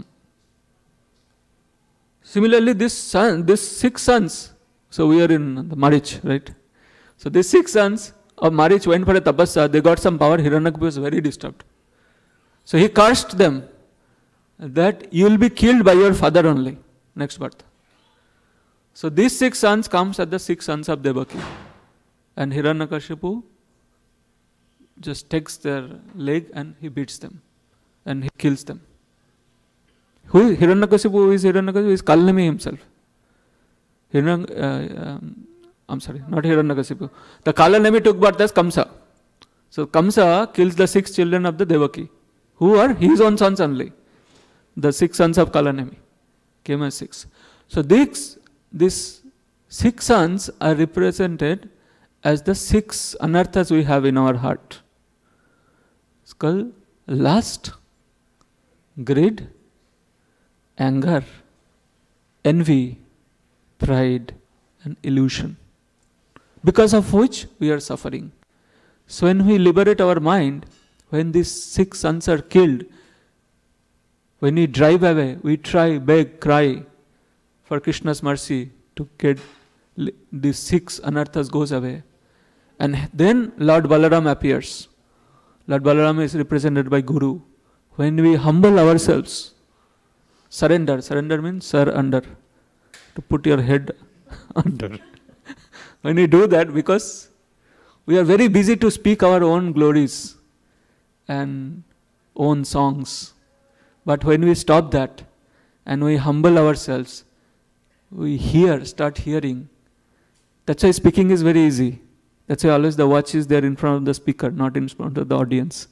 similarly, this son, this six sons. So we are in the marriage, right? So these six sons of marriage went for a tapasya. They got some power. Hiranyakashipu was very disturbed. So he cursed them that you will be killed by your father only next birth. So these six sons comes as the six sons of Devaki, and Hiranyakashipu just takes their leg and he beats them and he kills them. Who is Hiranyakashipu? Who is Hiranyakashipu? Is Kalanemi himself. Hiranyak, uh, um, I'm sorry, not Hiranyakashipu. The Kalanemi took birth as Kamsa. So Kamsa kills the six children of the Devaki, who are his own sons only. The six sons of Kalanemi came as six. So these, these six sons are represented as the six anarthas we have in our heart. It's called lust, greed, anger, envy, pride, and illusion, because of which we are suffering. So when we liberate our mind, when these six sons are killed, when we drive away, we try, beg, cry for Krishna's mercy to get these six anarthas goes away. And then Lord Balaram appears. Lord Balaram is represented by Guru. When we humble ourselves, surrender, surrender means sir under, to put your head under. When we do that, because we are very busy to speak our own glories and own songs. But when we stop that and we humble ourselves, we hear, start hearing. That's why speaking is very easy. That's why always the watch is there in front of the speaker, not in front of the audience.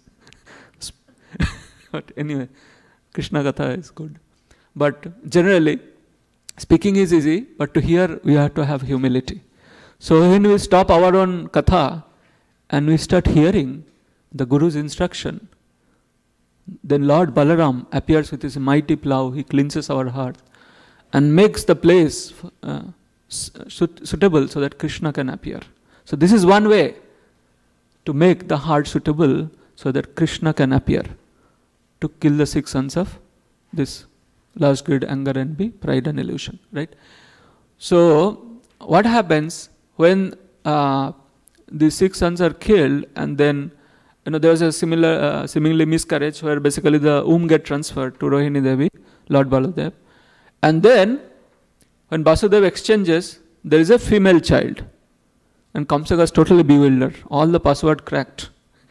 But anyway, Krishna Katha is good. But generally, speaking is easy, but to hear, we have to have humility. So when we stop our own Katha and we start hearing the Guru's instruction, then Lord Balaram appears with his mighty plough. He cleanses our heart and makes the place uh, suitable so that Krishna can appear. So this is one way to make the heart suitable so that Krishna can appear, to kill the six sons of this lust, greed, anger, envy, pride and illusion, right? So what happens when uh, these six sons are killed, and then you know there was a similar uh, seemingly miscarriage where basically the womb get transferred to Rohini Devi, Lord Baladev, and then when Vasudev exchanges, there is a female child, and Kamsa was totally bewildered. All the password cracked.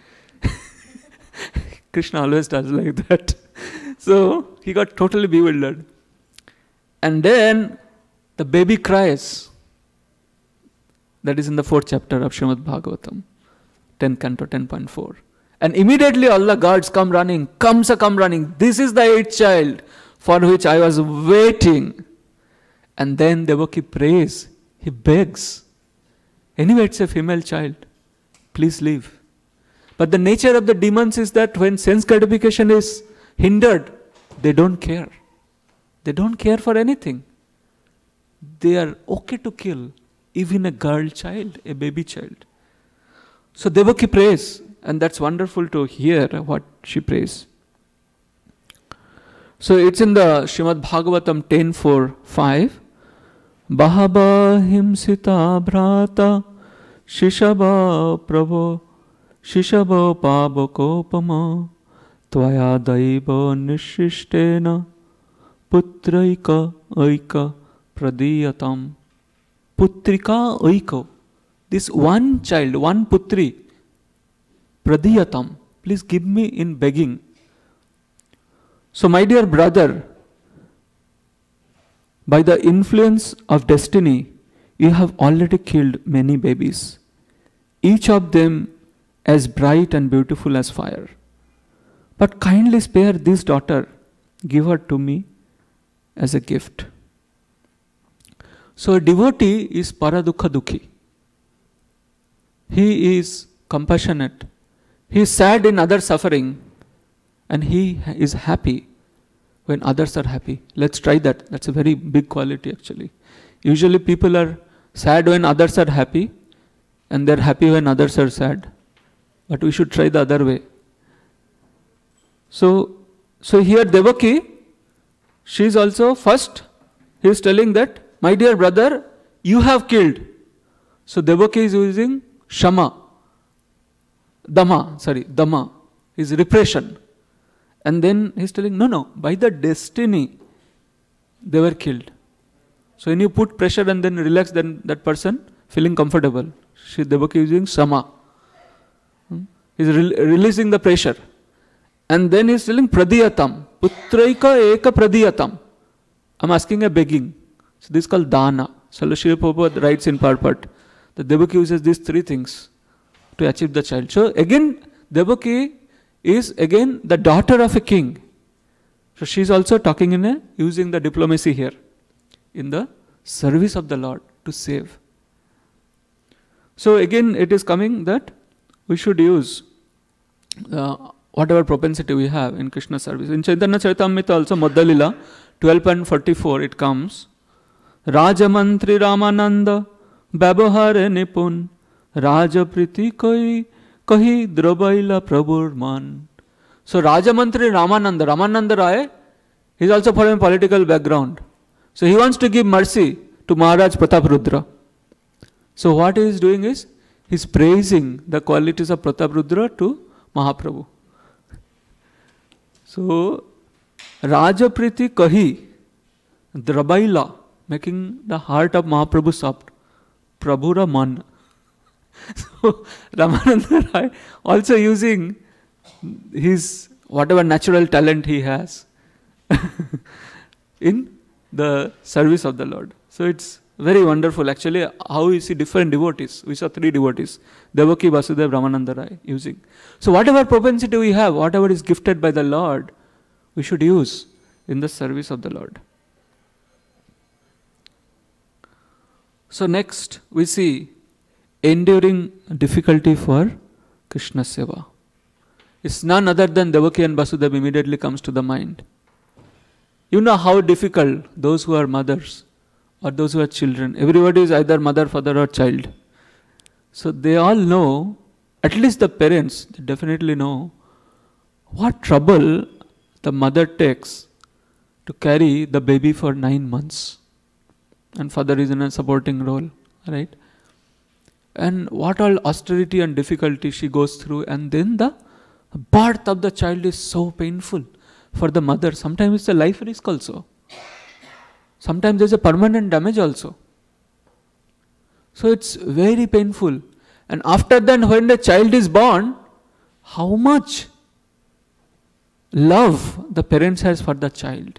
Krishna always does like that. So he got totally bewildered. And then the baby cries. That is in the fourth chapter of Srimad Bhagavatam, tenth canto, ten point four. And immediately all the guards come running. Kamsa come running. This is the eighth child for which I was waiting. And then Devaki prays. He begs. Anyway, it's a female child. Please leave. But the nature of the demons is that when sense gratification is hindered, they don't care. They don't care for anything. They are okay to kill even a girl child, a baby child. So Devaki prays, and that's wonderful to hear what she prays. So it's in the Srimad Bhagavatam ten four five. Bahaba himsita bhrata shishaba prabho shishaba pabakopama tvaya daiva nishishtena putraika aika pradiyatam. Putrika oiko. This one child, one putri, pradhiyatam, please give me in begging. So my dear brother, by the influence of destiny, you have already killed many babies, each of them as bright and beautiful as fire. But kindly spare this daughter, give her to me as a gift. So a devotee is paradukha dukhi. He is compassionate. He is sad in others' suffering, and he is happy when others are happy. Let's try that. That's a very big quality actually. Usually people are sad when others are happy, and they're happy when others are sad. But we should try the other way. So, so here Devaki, she is also first, he is telling that, my dear brother, you have killed. So Devaki is using Shama, Dama, sorry, Dama, is repression. And then he is telling, no, no, by the destiny, they were killed. So when you put pressure and then relax, then that person feeling comfortable. She, Devaki is using Shama. Hmm? He is re releasing the pressure. And then he is telling Pradhiyatam, Putraika eka Pradhiyatam. I am asking a begging. So this is called Dana. So Srila Prabhupada writes in purport that Devaki uses these three things to achieve the child. So again, Devaki is again the daughter of a king. So she is also talking in a, using the diplomacy here, in the service of the Lord to save. So again it is coming that we should use uh, whatever propensity we have in Krishna service. In Chaitanya Charitamrita also, Madhya-lila, twelve and forty-four, it comes, Rajamantri Ramananda Babahare Nipun Rajapriti Koi Kahi Drabaila Prabhur Man. So Rajamantri Ramananda, Ramananda Rai, he is also from a political background. So he wants to give mercy to Maharaj Prataprudra. So what he is doing is, he is praising the qualities of Prataprudra to Mahaprabhu. So Rajapriti Kahi Drabaila, making the heart of Mahaprabhu soft. Prabhura Man. So Ramananda Rai also using his whatever natural talent he has in the service of the Lord. So it's very wonderful actually how you see different devotees. We saw three devotees, Devaki, Vasudeva, Ramananda Rai using. So whatever propensity we have, whatever is gifted by the Lord, we should use in the service of the Lord. So next we see enduring difficulty for Krishna Seva. It's none other than Devaki and Vasudeva immediately comes to the mind. You know how difficult those who are mothers or those who are children, everybody is either mother, father or child. So they all know, at least the parents, they definitely know what trouble the mother takes to carry the baby for nine months. And father is in a supporting role, right? And what all austerity and difficulty she goes through, and then the birth of the child is so painful for the mother. Sometimes it's a life risk also. Sometimes there's a permanent damage also. So it's very painful. And after that, when the child is born, how much love the parents has for the child.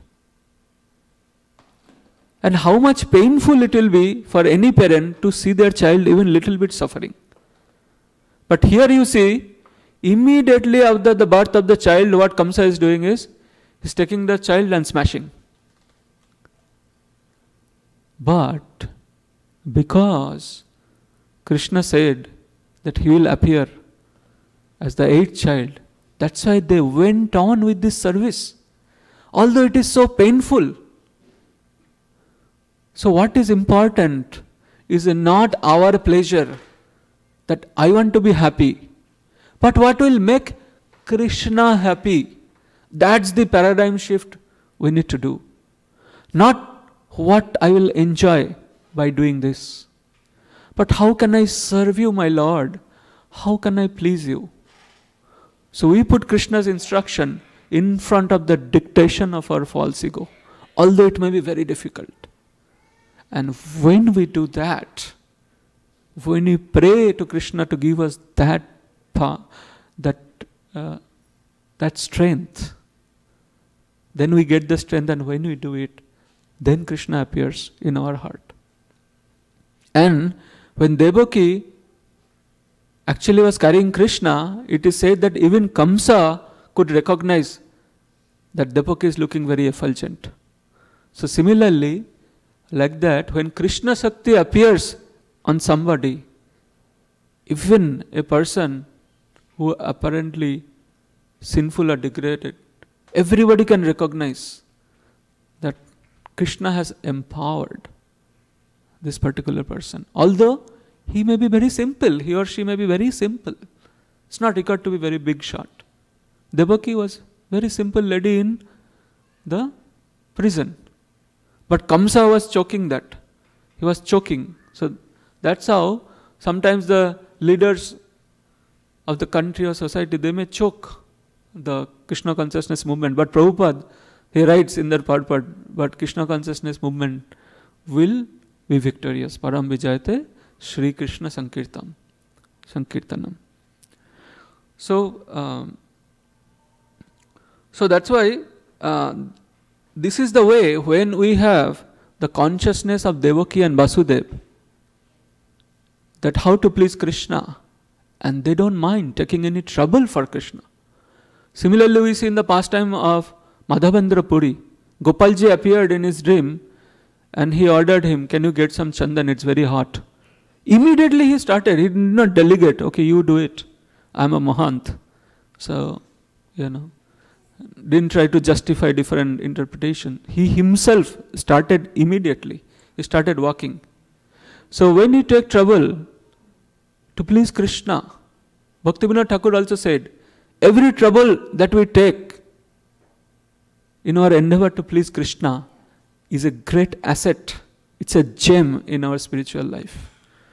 And how much painful it will be for any parent to see their child even little bit suffering. But here you see, immediately after the birth of the child, what Kamsa is doing is, he is taking the child and smashing. But because Krishna said that he will appear as the eighth child, that's why they went on with this service. Although it is so painful. So what is important is not our pleasure, that I want to be happy, but what will make Krishna happy. That's the paradigm shift we need to do. Not what I will enjoy by doing this, but how can I serve you, my Lord? How can I please you? So we put Krishna's instruction in front of the dictation of our false ego, although it may be very difficult. And when we do that, when we pray to Krishna to give us that that uh, that strength, then we get the strength, and when we do it, then Krishna appears in our heart. And when Devaki actually was carrying Krishna, it is said that even Kamsa could recognize that Devaki is looking very effulgent. So similarly, like that, when Krishna Shakti appears on somebody, even a person who apparently sinful or degraded, everybody can recognize that Krishna has empowered this particular person. Although he may be very simple, he or she may be very simple. It's not required to be very big shot. Devaki was very simple lady in the prison. But Kamsa was choking that. He was choking. So that's how sometimes the leaders of the country or society, they may choke the Krishna consciousness movement. But Prabhupada, he writes in their purport, but Krishna consciousness movement will be victorious. Param Vijayate Shri Krishna Sankirtam. Sankirtanam. So, um, so that's why uh, this is the way when we have the consciousness of Devaki and Vasudeva, that how to please Krishna, and they don't mind taking any trouble for Krishna. Similarly, we see in the pastime of Madhavendra Puri, Gopalji appeared in his dream and he ordered him, can you get some chandan, it's very hot. Immediately he started, he did not delegate, okay, you do it, I am a Mahant. So, you know, didn't try to justify different interpretation. He himself started immediately, he started walking. So when you take trouble to please Krishna, Bhaktivinoda Thakur also said, every trouble that we take in our endeavor to please Krishna is a great asset. It's a gem in our spiritual life.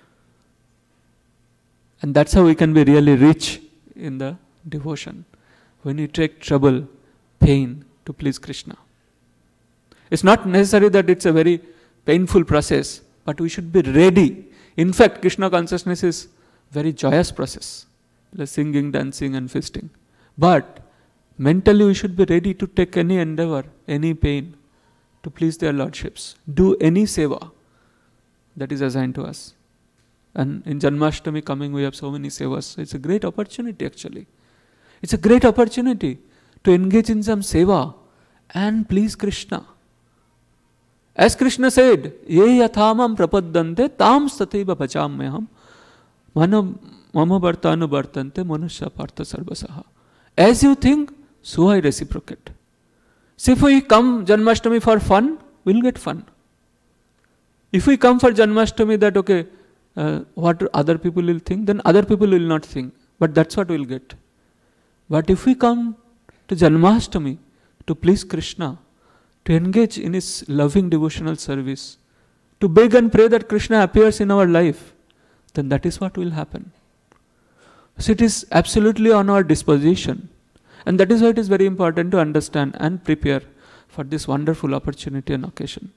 And that's how we can be really rich in the devotion. When you take trouble, pain to please Krishna. It's not necessary that it's a very painful process, but we should be ready. In fact, Krishna consciousness is very joyous process. Like singing, dancing and feasting. But mentally we should be ready to take any endeavor, any pain to please their lordships. Do any seva that is assigned to us. And in Janmastami coming we have so many sevas. So it's a great opportunity actually. It's a great opportunity to engage in some seva and please Krishna. As Krishna said, Ye yathamam prapaddante tam stateva bhajamyaham mama bhartanu bhartante manusya partha sarvasaha. As you think, so I reciprocate. So if we come Janmashtami for fun, we'll get fun. If we come for Janmashtami that, okay, uh, what other people will think, then other people will not think. But that's what we'll get. But if we come to Janmashtami to please Krishna, to engage in his loving devotional service, to beg and pray that Krishna appears in our life, then that is what will happen. So it is absolutely on our disposition. And that is why it is very important to understand and prepare for this wonderful opportunity and occasion.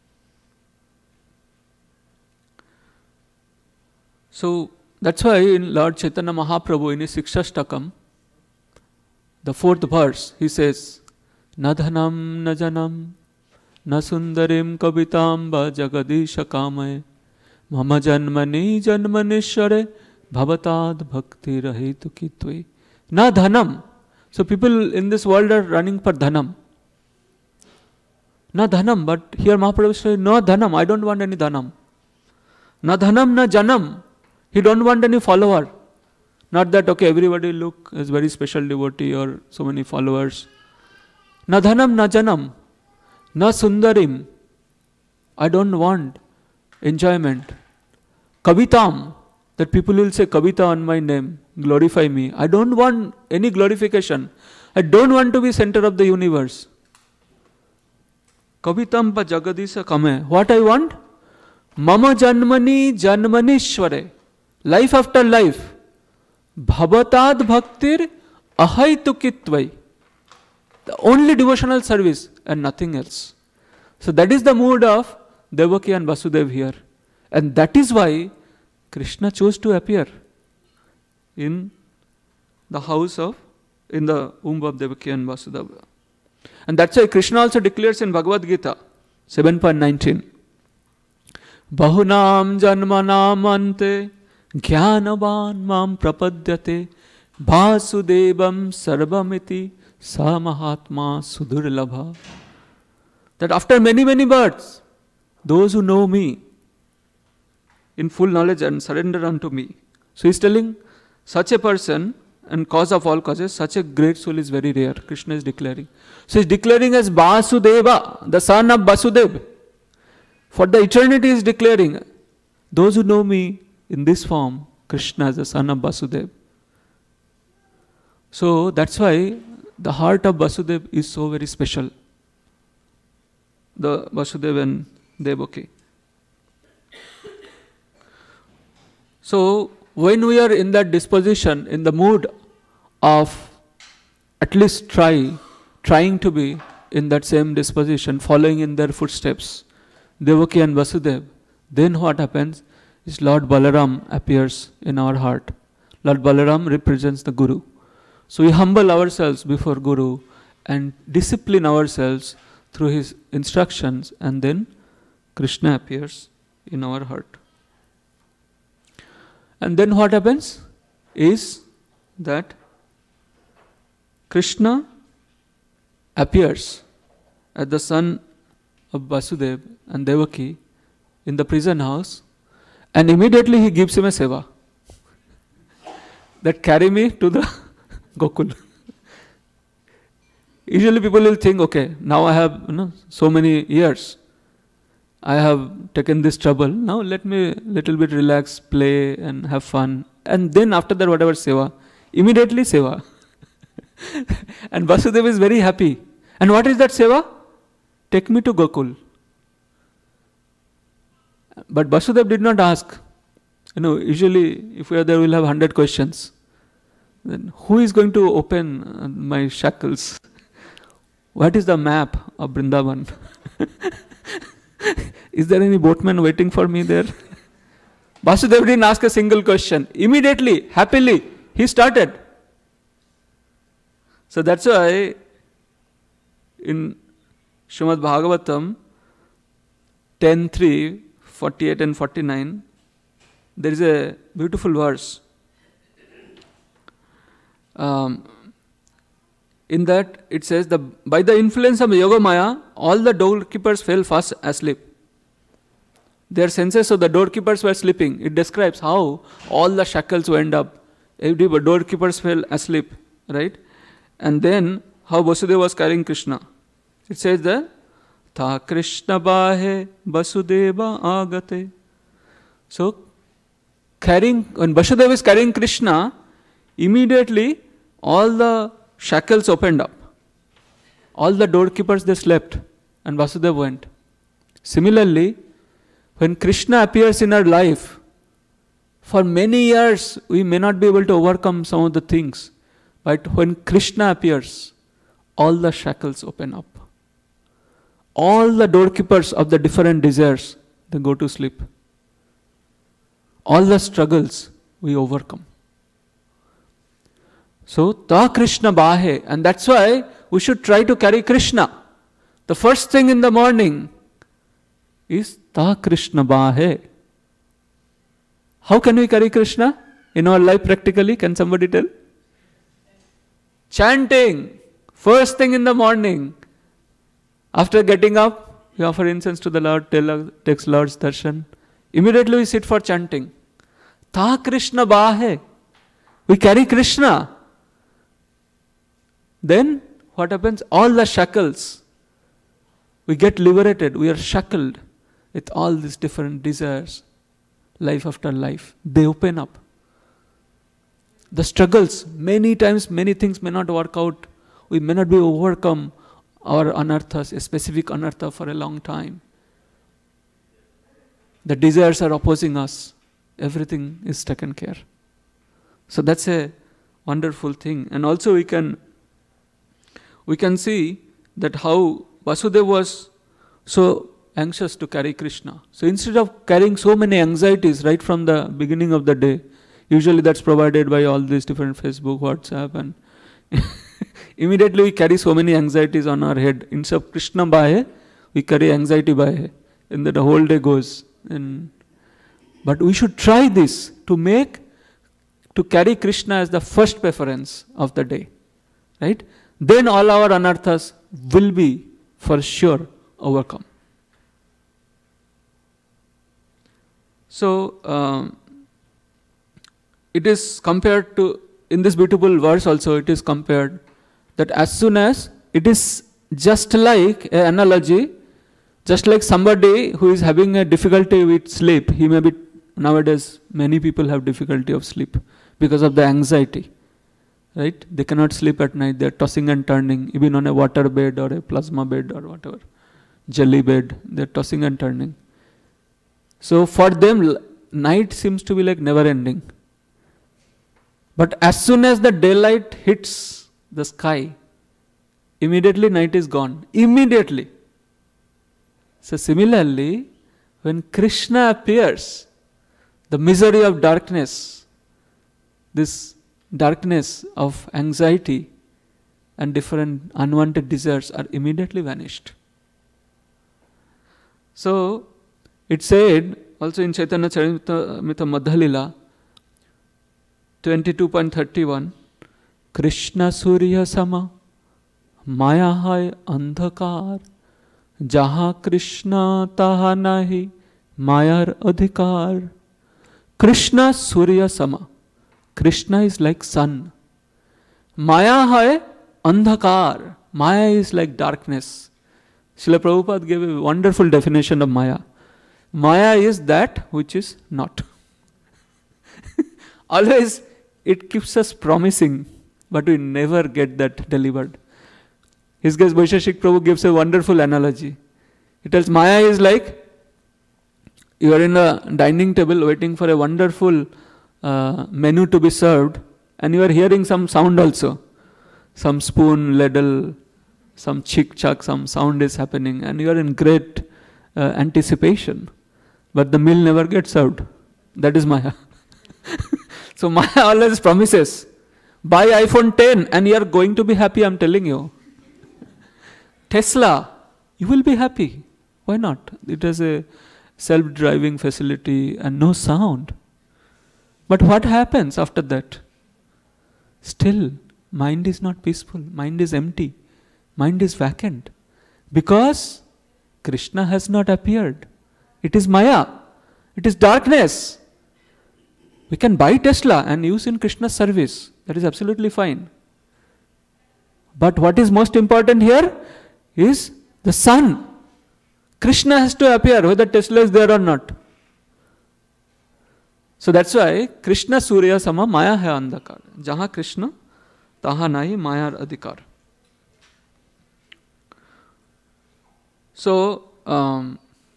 So that's why in Lord Chaitanya Mahaprabhu in his Sikshashtakam, the fourth verse, he says, Na dhanam na janam na sundarim kavitam ba jagadisha kamay mama janmani janmanishware bhavatad bhakti rahitu kitve. Na dhanam. So people in this world are running for dhanam. Na dhanam, but here Mahaprabhu says, no dhanam, I don't want any dhanam. Na dhanam na janam. He don't want any follower. Not that, okay, everybody look as very special devotee or so many followers. Na dhanam na janam. Na sundarim. I don't want enjoyment. Kavitam. That people will say Kavita on my name, glorify me. I don't want any glorification. I don't want to be center of the universe. Kavitam pa jagadisa kame. What I want? Mama janmani janmanishware. Life after life. Bhavatad bhaktir ahaitukitva. The only devotional service and nothing else. So that is the mood of Devaki and Vasudeva here. And that is why Krishna chose to appear in the house of, in the womb of Devaki and Vasudeva. And that's why Krishna also declares in Bhagavad Gita, seven point nineteen, Bahunam janmanam ante jnanavan mam prapadyate Vasudevam sarvamiti sa mahatma sudurlabha. That after many, many births, those who know me in full knowledge and surrender unto me. So he is telling, such a person and cause of all causes, such a great soul is very rare. Krishna is declaring. So he is declaring as Vasudeva, the son of Vasudeva. For the eternity he is declaring, those who know me in this form, Krishna is the son of Vasudeva. So that's why the heart of Vasudeva is so very special. The Vasudeva and Devaki. So when we are in that disposition, in the mood of at least try, trying to be in that same disposition, following in their footsteps, Devaki and Vasudeva, then what happens is Lord Balaram appears in our heart. Lord Balaram represents the Guru. So we humble ourselves before Guru and discipline ourselves through his instructions, and then Krishna appears in our heart. And then what happens is that Krishna appears as the son of Vasudeva and Devaki in the prison house, and immediately he gives him a seva that carry me to the Gokul. Usually people will think, okay, now I have, you know, so many years, I have taken this trouble, now let me little bit relax, play and have fun, and then after that whatever seva, immediately seva. And Vasudeva is very happy. And what is that seva? Take me to Gokul. But Vasudeva did not ask. You know, usually if we are there, we will have hundred questions. Then who is going to open uh, my shackles? What is the map of Vrindavan? Is there any boatman waiting for me there? Vasudeva didn't ask a single question. Immediately, happily, he started. So that's why in Srimad Bhagavatam ten three, forty-eight and forty-nine, there is a beautiful verse. Um, in that it says, the, by the influence of Yoga Maya, all the doorkeepers fell fast asleep. Their senses of the doorkeepers were sleeping. It describes how all the shackles went up. Every doorkeepers fell asleep, right? And then how Vasudeva was carrying Krishna. It says that Tha Krishna Bahe Vasudeva Agate. So carrying, when Vasudeva is carrying Krishna, immediately all the shackles opened up. All the doorkeepers, they slept, and Vasudeva went. Similarly, when Krishna appears in our life, for many years we may not be able to overcome some of the things, but when Krishna appears, all the shackles open up. All the doorkeepers of the different desires, they go to sleep. All the struggles we overcome. So, Ta Krishna Bahe, and that's why we should try to carry Krishna. The first thing in the morning is Ta Krishna Bahe. How can we carry Krishna in our life practically? Can somebody tell? Chanting. First thing in the morning. After getting up, we offer incense to the Lord, tell, takes Lord's darshan. Immediately we sit for chanting. Ta Krishna Bahe. We carry Krishna. Then what happens? All the shackles, we get liberated. We are shackled with all these different desires, life after life. They open up. The struggles, many times, many things may not work out. We may not be overcome our anarthas, a specific anartha for a long time. The desires are opposing us. Everything is taken care. So that's a wonderful thing. And also we can we can see that how Vasudeva was so anxious to carry Krishna. So instead of carrying so many anxieties right from the beginning of the day, usually that's provided by all these different Facebook, WhatsApp, and immediately we carry so many anxieties on our head. Instead of Krishna Bahe, we carry anxiety Bahe. And then the whole day goes. And but we should try this to make, to carry Krishna as the first preference of the day. Right? Then all our anarthas will be for sure overcome. So, um, it is compared to, in this beautiful verse also, it is compared that as soon as, it is just like an analogy, just like somebody who is having a difficulty with sleep, he may be, nowadays many people have difficulty of sleep because of the anxiety. Right? They cannot sleep at night, they are tossing and turning, even on a water bed or a plasma bed or whatever, jelly bed, they are tossing and turning. So for them, night seems to be like never ending. But as soon as the daylight hits the sky, immediately night is gone. Immediately. So similarly, when Krishna appears, the misery of darkness, this darkness of anxiety and different unwanted desires are immediately vanished. So, it said also in Chaitanya Charitamrita Madhyalila twenty-two point thirty-one, Krishna Surya Sama Maya hai andhakar Jaha Krishna taha nahi Mayar adhikar. Krishna Surya Sama. Krishna is like sun. Maya hai andhakar. Maya is like darkness. Srila Prabhupada gave a wonderful definition of Maya. Maya is that which is not. Always it keeps us promising, but we never get that delivered. His guest Vaisheshik Prabhu gives a wonderful analogy. He tells Maya is like, you are in a dining table waiting for a wonderful uh, menu to be served, and you are hearing some sound also. Some spoon, ladle, some chick chuck, some sound is happening, and you are in great uh, anticipation. But the meal never gets served. That is Maya. So Maya always promises, buy iPhone ten and you are going to be happy, I am telling you. Tesla, you will be happy. Why not? It has a self-driving facility and no sound. But what happens after that? Still, mind is not peaceful. Mind is empty. Mind is vacant. Because Krishna has not appeared. It is Maya. It is darkness. We can buy Tesla and use in Krishna's service. That is absolutely fine. But what is most important here is the sun. Krishna has to appear whether Tesla is there or not. So that's why Krishna Surya Sama Maya hai andhakar. Jaha Krishna taha nahi mayar adhikar. So, um,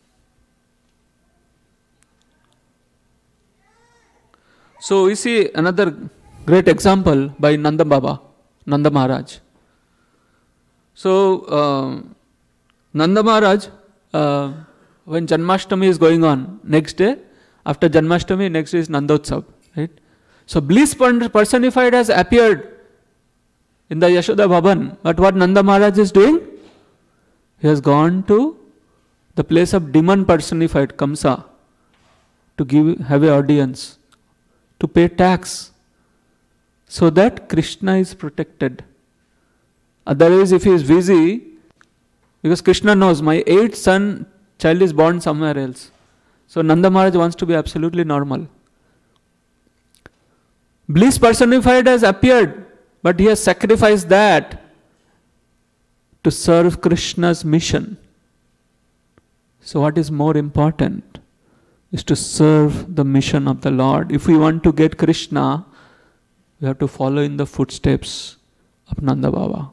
so we see another great example by Nanda Baba, Nanda Maharaj. So, uh, Nanda Maharaj, uh, when Janmastami is going on, next day, after Janmastami, next day is Nandotsav, right? So, bliss personified has appeared in the Yashoda Bhavan. But what Nanda Maharaj is doing? He has gone to the place of demon personified, Kamsa, to give have a audience, to pay tax, so that Krishna is protected. Otherwise, if he is busy, because Krishna knows my eighth son, child is born somewhere else. So Nanda Maharaj wants to be absolutely normal. Bliss personified has appeared, but he has sacrificed that to serve Krishna's mission. So what is more important is to serve the mission of the Lord. If we want to get Krishna, we have to follow in the footsteps of Nanda Baba.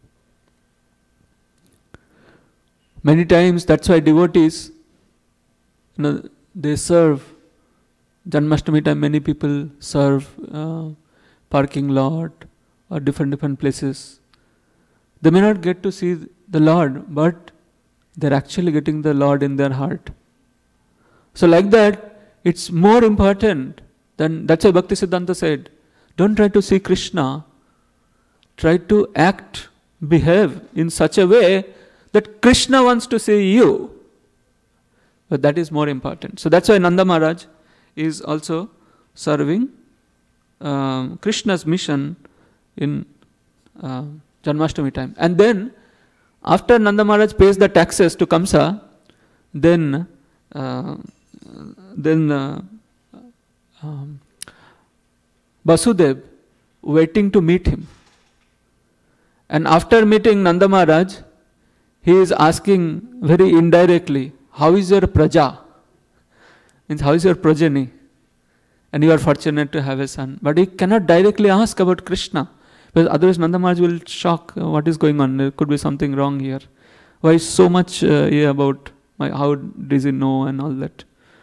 Many times, that's why devotees, you know, they serve. Janmastami time, many people serve uh, parking lot or different different places. They may not get to see the Lord, but they're actually getting the Lord in their heart. So like that, it's more important than, that's why Bhaktisiddhanta said, don't try to see Krishna, try to act, behave in such a way that Krishna wants to see you. But that is more important. So that's why Nanda Maharaj is also serving um, Krishna's mission in uh, Janmastami time. And then, after Nanda Maharaj pays the taxes to Kamsa, then uh, then uh, um, Vasudev waiting to meet him. And after meeting Nanda Maharaj, he is asking very indirectly, how is your praja? Means how is your progeny? And you are fortunate to have a son. But he cannot directly ask about Krishna. Because otherwise Nanda Maharaj will shock, uh, what is going on? There could be something wrong here. Why so much uh, yeah, about my, how does he know and all that?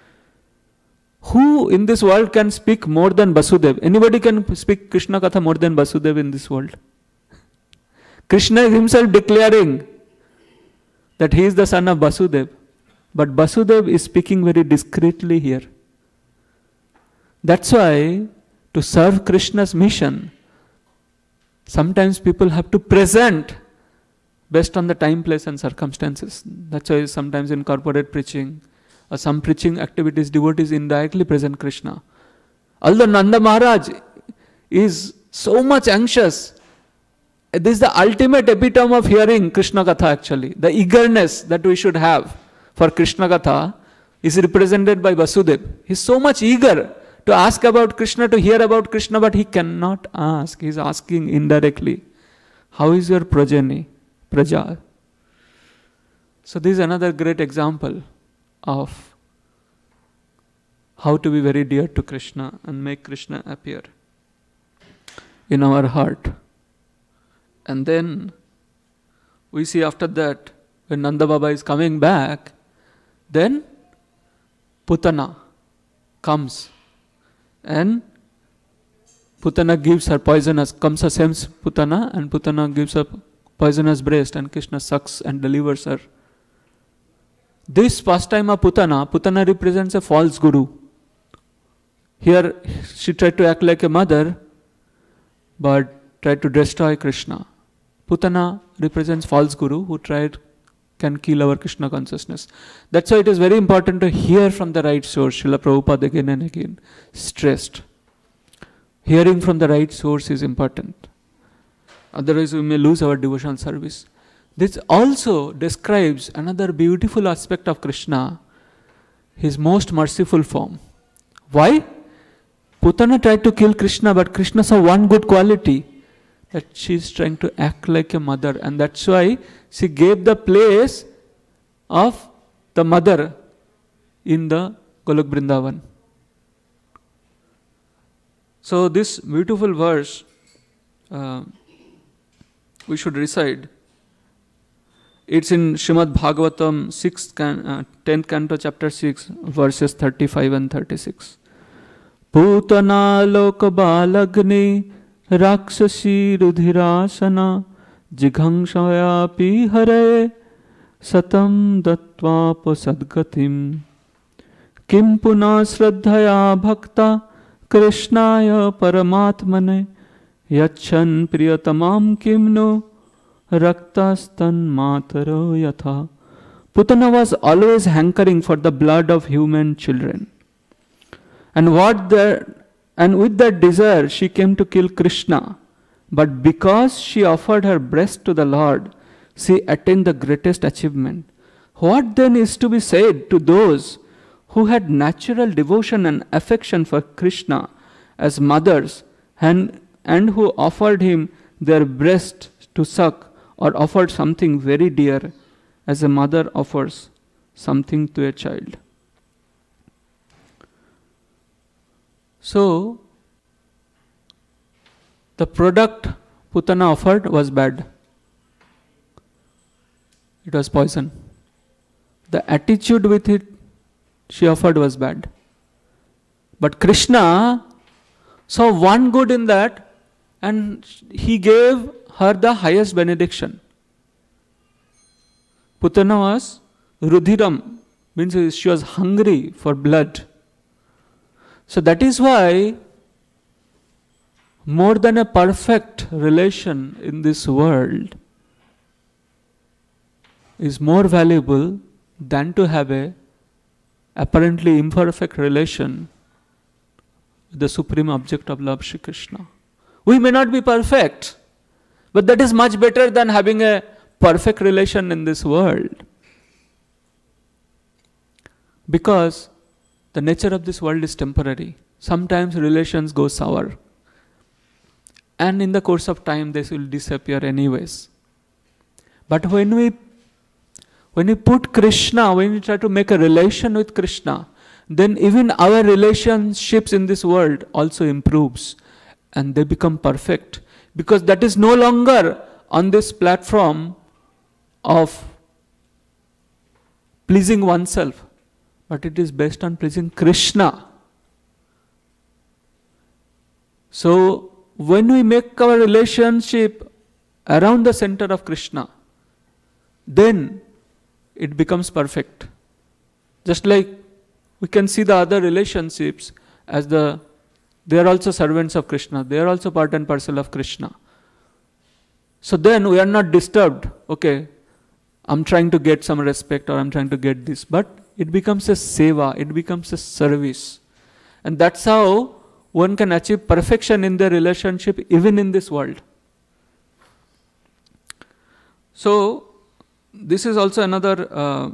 Who in this world can speak more than Vasudev? Anybody can speak Krishna Katha more than Vasudev in this world? Krishna is himself declaring that he is the son of Vasudev. But Vasudev is speaking very discreetly here. That's why to serve Krishna's mission, sometimes people have to present based on the time, place and circumstances. That's why sometimes in corporate preaching or some preaching activities, devotees indirectly present Krishna. Although Nanda Maharaj is so much anxious, this is the ultimate epitome of hearing Krishna Katha actually. The eagerness that we should have for Krishna Katha is represented by Vasudev. He is so much eager to ask about Krishna, to hear about Krishna, but he cannot ask. He is asking indirectly, how is your progeny, praja? So this is another great example of how to be very dear to Krishna and make Krishna appear in our heart. And then we see after that, when Nanda Baba is coming back, then Putana comes. And Putana gives her poisonous, Kamsa sends Putana and Putana gives her poisonous breast and Krishna sucks and delivers her. This pastime of Putana, Putana represents a false guru. Here she tried to act like a mother but tried to destroy Krishna. Putana represents false guru who tried can kill our Krishna consciousness. That's why it is very important to hear from the right source. Srila Prabhupada again and again stressed. Hearing from the right source is important. Otherwise we may lose our devotional service. This also describes another beautiful aspect of Krishna, his most merciful form. Why? Putana tried to kill Krishna, but Krishna saw one good quality, that she is trying to act like a mother, and that's why she gave the place of the mother in the Golok Vrindavan. So this beautiful verse uh, we should recite. It's in Srimad Bhagavatam, sixth can, uh, tenth canto, chapter six, verses thirty-five and thirty-six. Putana loka balagni rakshasi rudhirasana jighangshayapi hare satam dattva pasadgatim kim puna sraddhaya bhakta krishnaya paramatmane yachan priyatamam kimno raktastan mataro yatha. Putana was always hankering for the blood of human children. And what the, and with that desire she came to kill Krishna. But because she offered her breast to the Lord, she attained the greatest achievement. What then is to be said to those who had natural devotion and affection for Krishna as mothers and, and who offered him their breast to suck, or offered something very dear as a mother offers something to a child? So, the product Putana offered was bad. It was poison. The attitude with it she offered was bad. But Krishna saw one good in that, and he gave her the highest benediction. Putana was Rudhiram means she was hungry for blood. So that is why more than a perfect relation in this world is more valuable than to have a apparently imperfect relation with the supreme object of love, Shri Krishna. We may not be perfect, but that is much better than having a perfect relation in this world. Because the nature of this world is temporary. Sometimes relations go sour. And in the course of time, this will disappear anyways. But when we when we put Krishna, when we try to make a relation with Krishna, then even our relationships in this world also improves and they become perfect. Because that is no longer on this platform of pleasing oneself, but it is based on pleasing Krishna. So, when we make our relationship around the center of Krishna, then it becomes perfect. Just like we can see the other relationships as the, they are also servants of Krishna, they are also part and parcel of Krishna. So then we are not disturbed, okay, I'm trying to get some respect or I'm trying to get this, but it becomes a seva, it becomes a service. And that's how one can achieve perfection in their relationship even in this world. So, this is also another uh,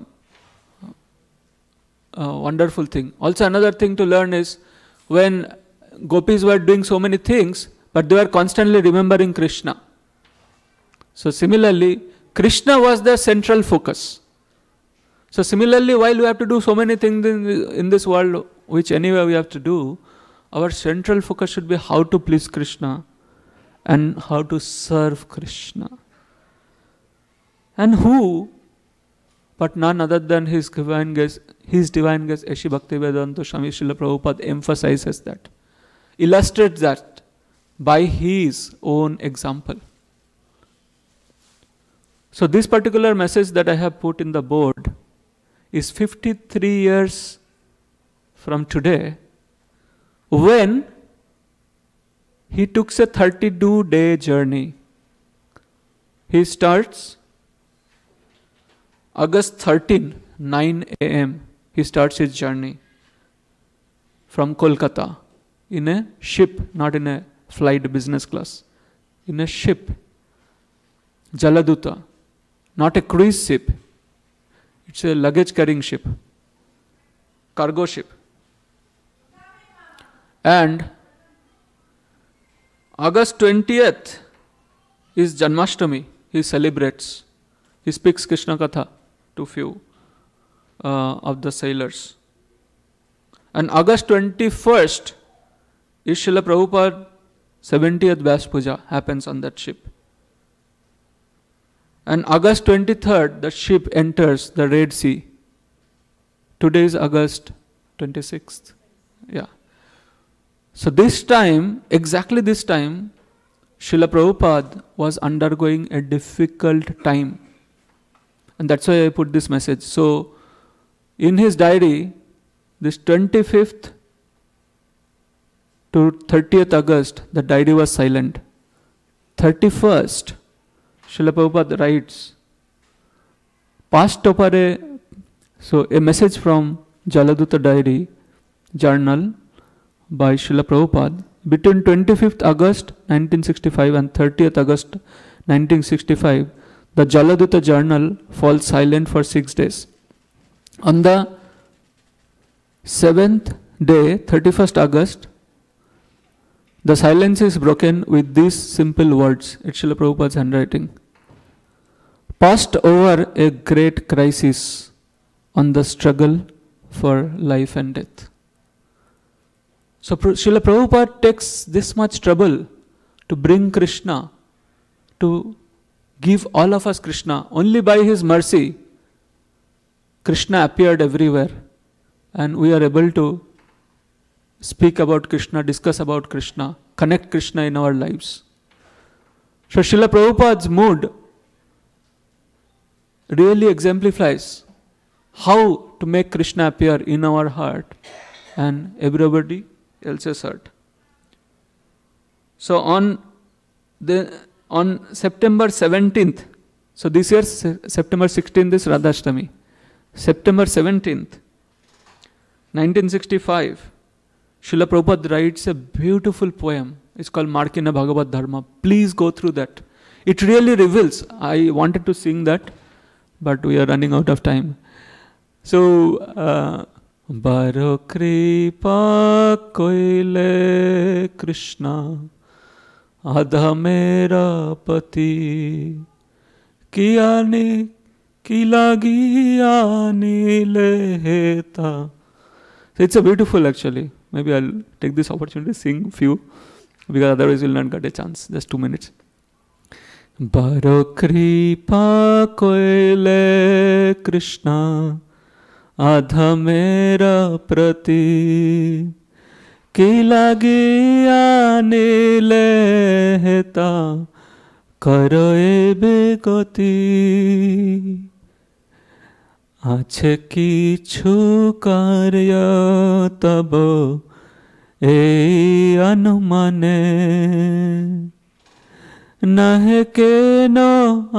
uh, wonderful thing. Also another thing to learn is when gopis were doing so many things, but they were constantly remembering Krishna. So similarly, Krishna was the central focus. So similarly, while we have to do so many things in, in this world, which anyway we have to do, our central focus should be how to please Krishna and how to serve Krishna. And who, but none other than His Divine Grace, His Divine Grace, Eshi Bhaktivedanta Swami Srila Prabhupada emphasizes that, illustrates that by His own example. So this particular message that I have put in the board is fifty-three years from today, when he took a thirty-two day journey. He starts August thirteenth, nine a m He starts his journey from Kolkata in a ship, not in a flight business class, in a ship, Jaladuta, not a cruise ship. It's a luggage carrying ship, cargo ship. And August twentieth is Janmastami. He celebrates. He speaks Krishna Katha to few uh, of the sailors. And August twenty-first is Srila Prabhupada seventieth Vyas Puja happens on that ship. And August twenty-third, the ship enters the Red Sea. Today is August twenty-sixth. Yeah. So this time, exactly this time, Srila Prabhupada was undergoing a difficult time. And that's why I put this message. So, in his diary, this twenty-fifth to thirtieth August, the diary was silent. thirty-first, Srila Prabhupada writes, Past Topare, so a message from Jaladuta diary, journal by Srila Prabhupada, between twenty-fifth August nineteen sixty-five and thirtieth August nineteen sixty-five, the Jaladuta journal falls silent for six days. On the seventh day, thirty-first August, the silence is broken with these simple words. It's Srila Prabhupada's handwriting. Passed over a great crisis on the struggle for life and death. So Srila Prabhupada takes this much trouble to bring Krishna, to give all of us Krishna. Only by His mercy, Krishna appeared everywhere. And we are able to speak about Krishna, discuss about Krishna, connect Krishna in our lives. So Srila Prabhupada's mood really exemplifies how to make Krishna appear in our heart and everybody else's heart. So on the on September seventeenth, so this year September sixteenth is Radhashtami. September seventeenth, nineteen sixty-five, Srila Prabhupada writes a beautiful poem. It's called Markina Bhagavad Dharma. Please go through that. It really reveals. I wanted to sing that, but we are running out of time. So, uh, Baro kripa koile Krishna Adha mera pati Kiyani kilagiyani leheta. So it's a beautiful actually. Maybe I'll take this opportunity to sing few, because otherwise we'll not get a chance. Just two minutes. Baro kripa koile Krishna Adha mera prati Kilagiyani leheta Karo ebe goti Ache kichu karya tabo ei anumane Nahe keno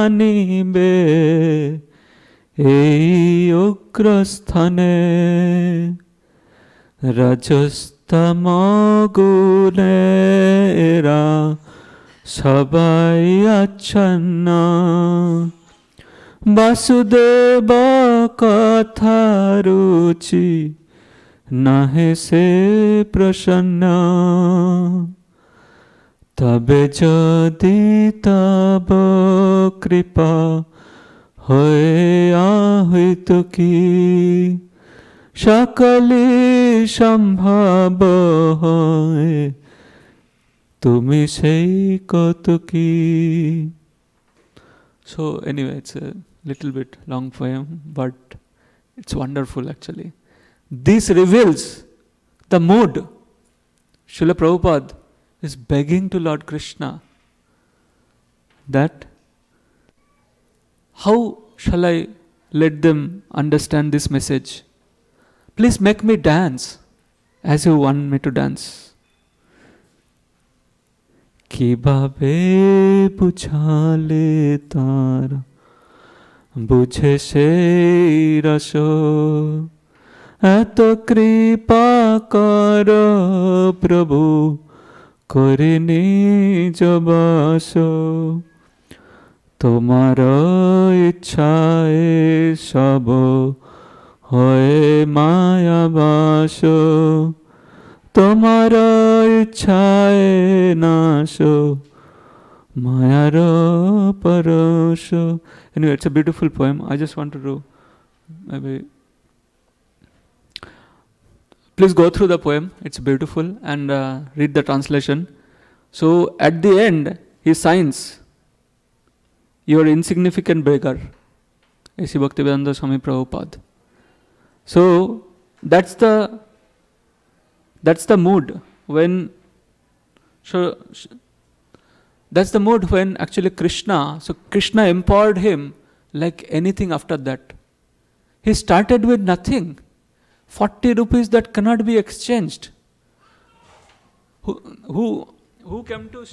anibe ei ugrasthane Rajastama gulera sabai achanna Vasudeva katha ruchi nahe se prasanna Tabe jadi taba kripa hoye ahito ki Shakali shambhava hoye tumi sei kotuki. So anyway, it's a little bit long poem, but it's wonderful actually. This reveals the mood. Srila Prabhupada is begging to Lord Krishna that how shall I let them understand this message? Please make me dance as you want me to dance. Kibabe buchhale tara বুঝে সেই রস এত কৃপা কর প্রভু করে নিজ বাস তোমার ইচ্ছায় সব হয় মায়াবাস তোমার ইচ্ছায় নাশ Mayara Parasha. Anyway, it's a beautiful poem. I just wanted to maybe. Please go through the poem. It's beautiful and uh, read the translation. So at the end, he signs, "You are insignificant beggar." A C Bhaktivedanta Swami Prabhupada. So that's the that's the mood when. So, That's the mood when actually Krishna, so Krishna empowered him like anything after that. He started with nothing. forty rupees that cannot be exchanged. Who, who, who came to...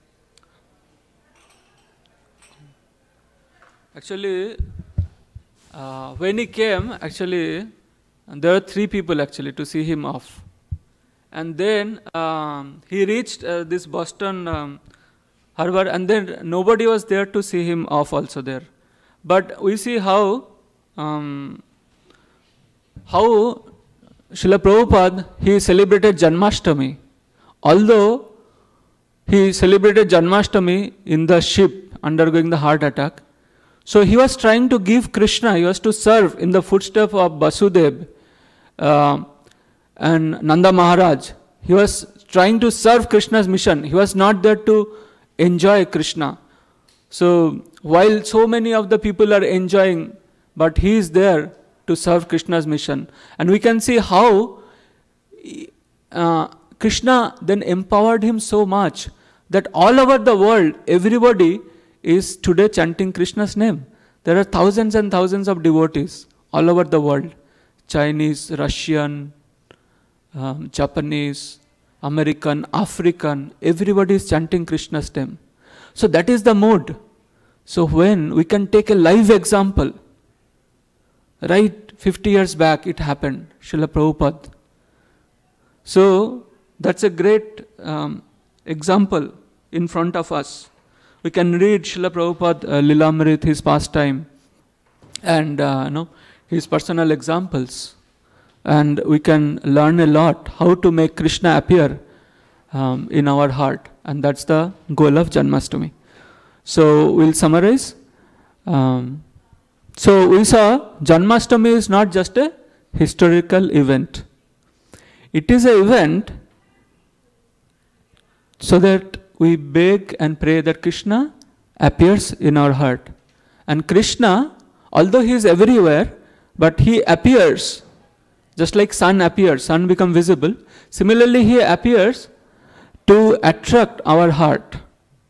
Actually, uh, when he came, actually, there were three people actually to see him off. And then um, he reached uh, this Boston... Um, Harbor, and then nobody was there to see him off also there. But we see how um, how Srila Prabhupada, he celebrated Janmastami. Although he celebrated Janmastami in the ship undergoing the heart attack, so he was trying to give Krishna, he was to serve in the footsteps of Vasudeva uh, and Nanda Maharaj. He was trying to serve Krishna's mission. He was not there to enjoy Krishna. So while so many of the people are enjoying, but he is there to serve Krishna's mission. And we can see how uh, Krishna then empowered him so much that all over the world, everybody is today chanting Krishna's name. There are thousands and thousands of devotees all over the world. Chinese, Russian, um, Japanese, American, African, everybody is chanting Krishna's name. So that is the mood. So when we can take a live example, right, fifty years back it happened, Srila Prabhupada. So that's a great um, example in front of us. We can read Srila Prabhupada, uh, Lilamrit, his pastime, and uh, you know, his personal examples. And we can learn a lot how to make Krishna appear um, in our heart. And that's the goal of Janmastami. So we'll summarize. Um, so we saw Janmastami is not just a historical event. It is an event so that we beg and pray that Krishna appears in our heart. And Krishna, although he is everywhere, but he appears just like sun appears, sun becomes visible. Similarly, he appears to attract our heart.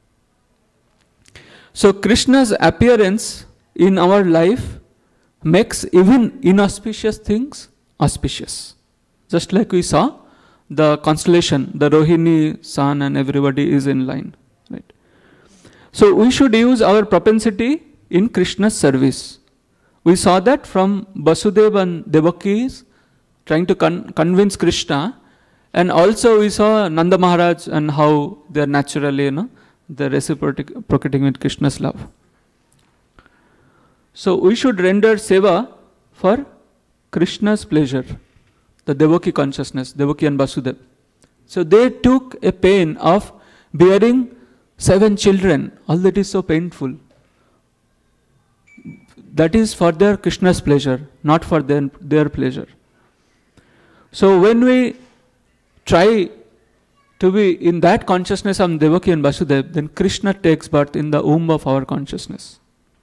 So Krishna's appearance in our life makes even inauspicious things auspicious. Just like we saw the constellation, the Rohini, sun, and everybody is in line. Right? So we should use our propensity in Krishna's service. We saw that from Vasudeva and Devaki's trying to con convince Krishna, and also we saw Nanda Maharaj and how they are naturally, you know, they're reciprocating with Krishna's love. So we should render seva for Krishna's pleasure, the Devaki consciousness, Devaki and Vasudeva. So they took a pain of bearing seven children. All that is so painful. That is for their Krishna's pleasure, not for their, their pleasure. So when we try to be in that consciousness of Devaki and Vasudeva, then Krishna takes birth in the womb of our consciousness.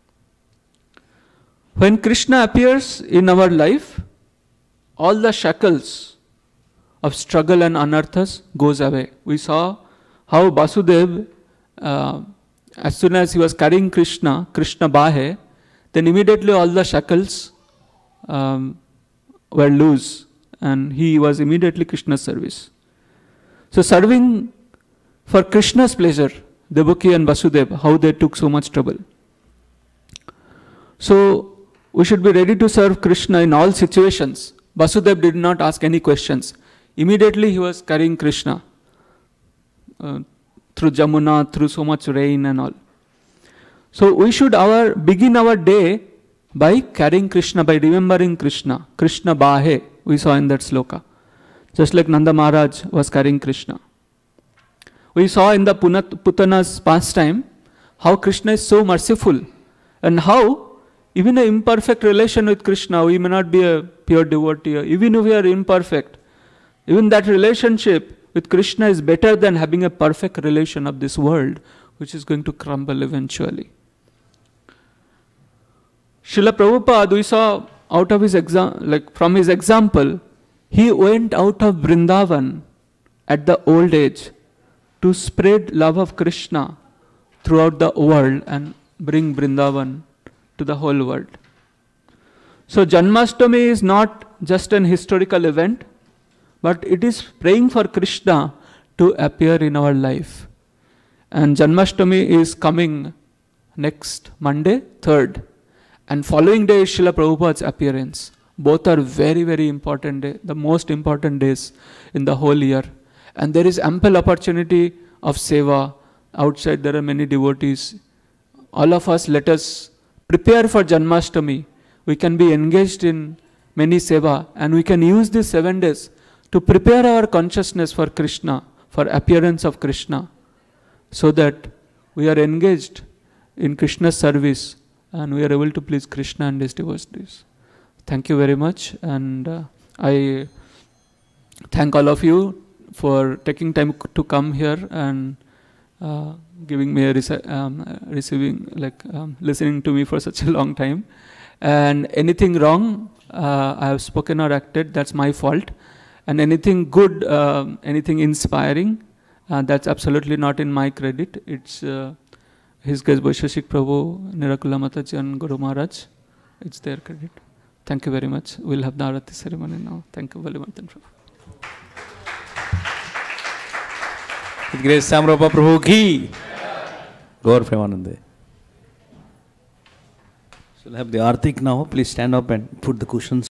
When Krishna appears in our life, all the shackles of struggle and anarthas goes away. We saw how Vasudeva, uh, as soon as he was carrying Krishna, Krishna Bahe, then immediately all the shackles um, were loose. And he was immediately Krishna's service. So serving for Krishna's pleasure, Devaki and Vasudeva, how they took so much trouble. So we should be ready to serve Krishna in all situations. Vasudeva did not ask any questions. Immediately he was carrying Krishna uh, through Jamuna, through so much rain and all. So we should our begin our day by carrying Krishna, by remembering Krishna. Krishna Bahe, we saw in that sloka. Just like Nanda Maharaj was carrying Krishna. We saw in the Punat, Putana's pastime how Krishna is so merciful, and how even an imperfect relation with Krishna, we may not be a pure devotee, even if we are imperfect, even that relationship with Krishna is better than having a perfect relation of this world, which is going to crumble eventually. Srila Prabhupada, we saw out of his exam, like from his example, he went out of Vrindavan at the old age to spread love of Krishna throughout the world and bring Vrindavan to the whole world. So Janmastami is not just an historical event, but it is praying for Krishna to appear in our life. And Janmastami is coming next Monday, third. And following day is Srila Prabhupada's appearance. Both are very, very important days, the most important days in the whole year. And there is ample opportunity of seva. Outside there are many devotees. All of us, let us prepare for Janmastami. We can be engaged in many seva, and we can use these seven days to prepare our consciousness for Krishna, for appearance of Krishna, so that we are engaged in Krishna's service and we are able to please Krishna and his devotees. Thank you very much, and uh, I thank all of you for taking time to come here and uh, giving me a rece um, receiving like um, listening to me for such a long time. And anything wrong uh, I have spoken or acted, that's my fault. And anything good, uh, anything inspiring, uh, that's absolutely not in my credit. It's uh, His Grace Vaisheshik Prabhu, Nirakula Mataji and Guru Maharaj. It's their credit. Thank you very much. We'll have the Arati ceremony now. Thank you, Valimantan Prabhu. With grace, Shyamarupa Prabhu ki. Gaur Premanande. So we'll have the Artik now. Please stand up and put the cushions.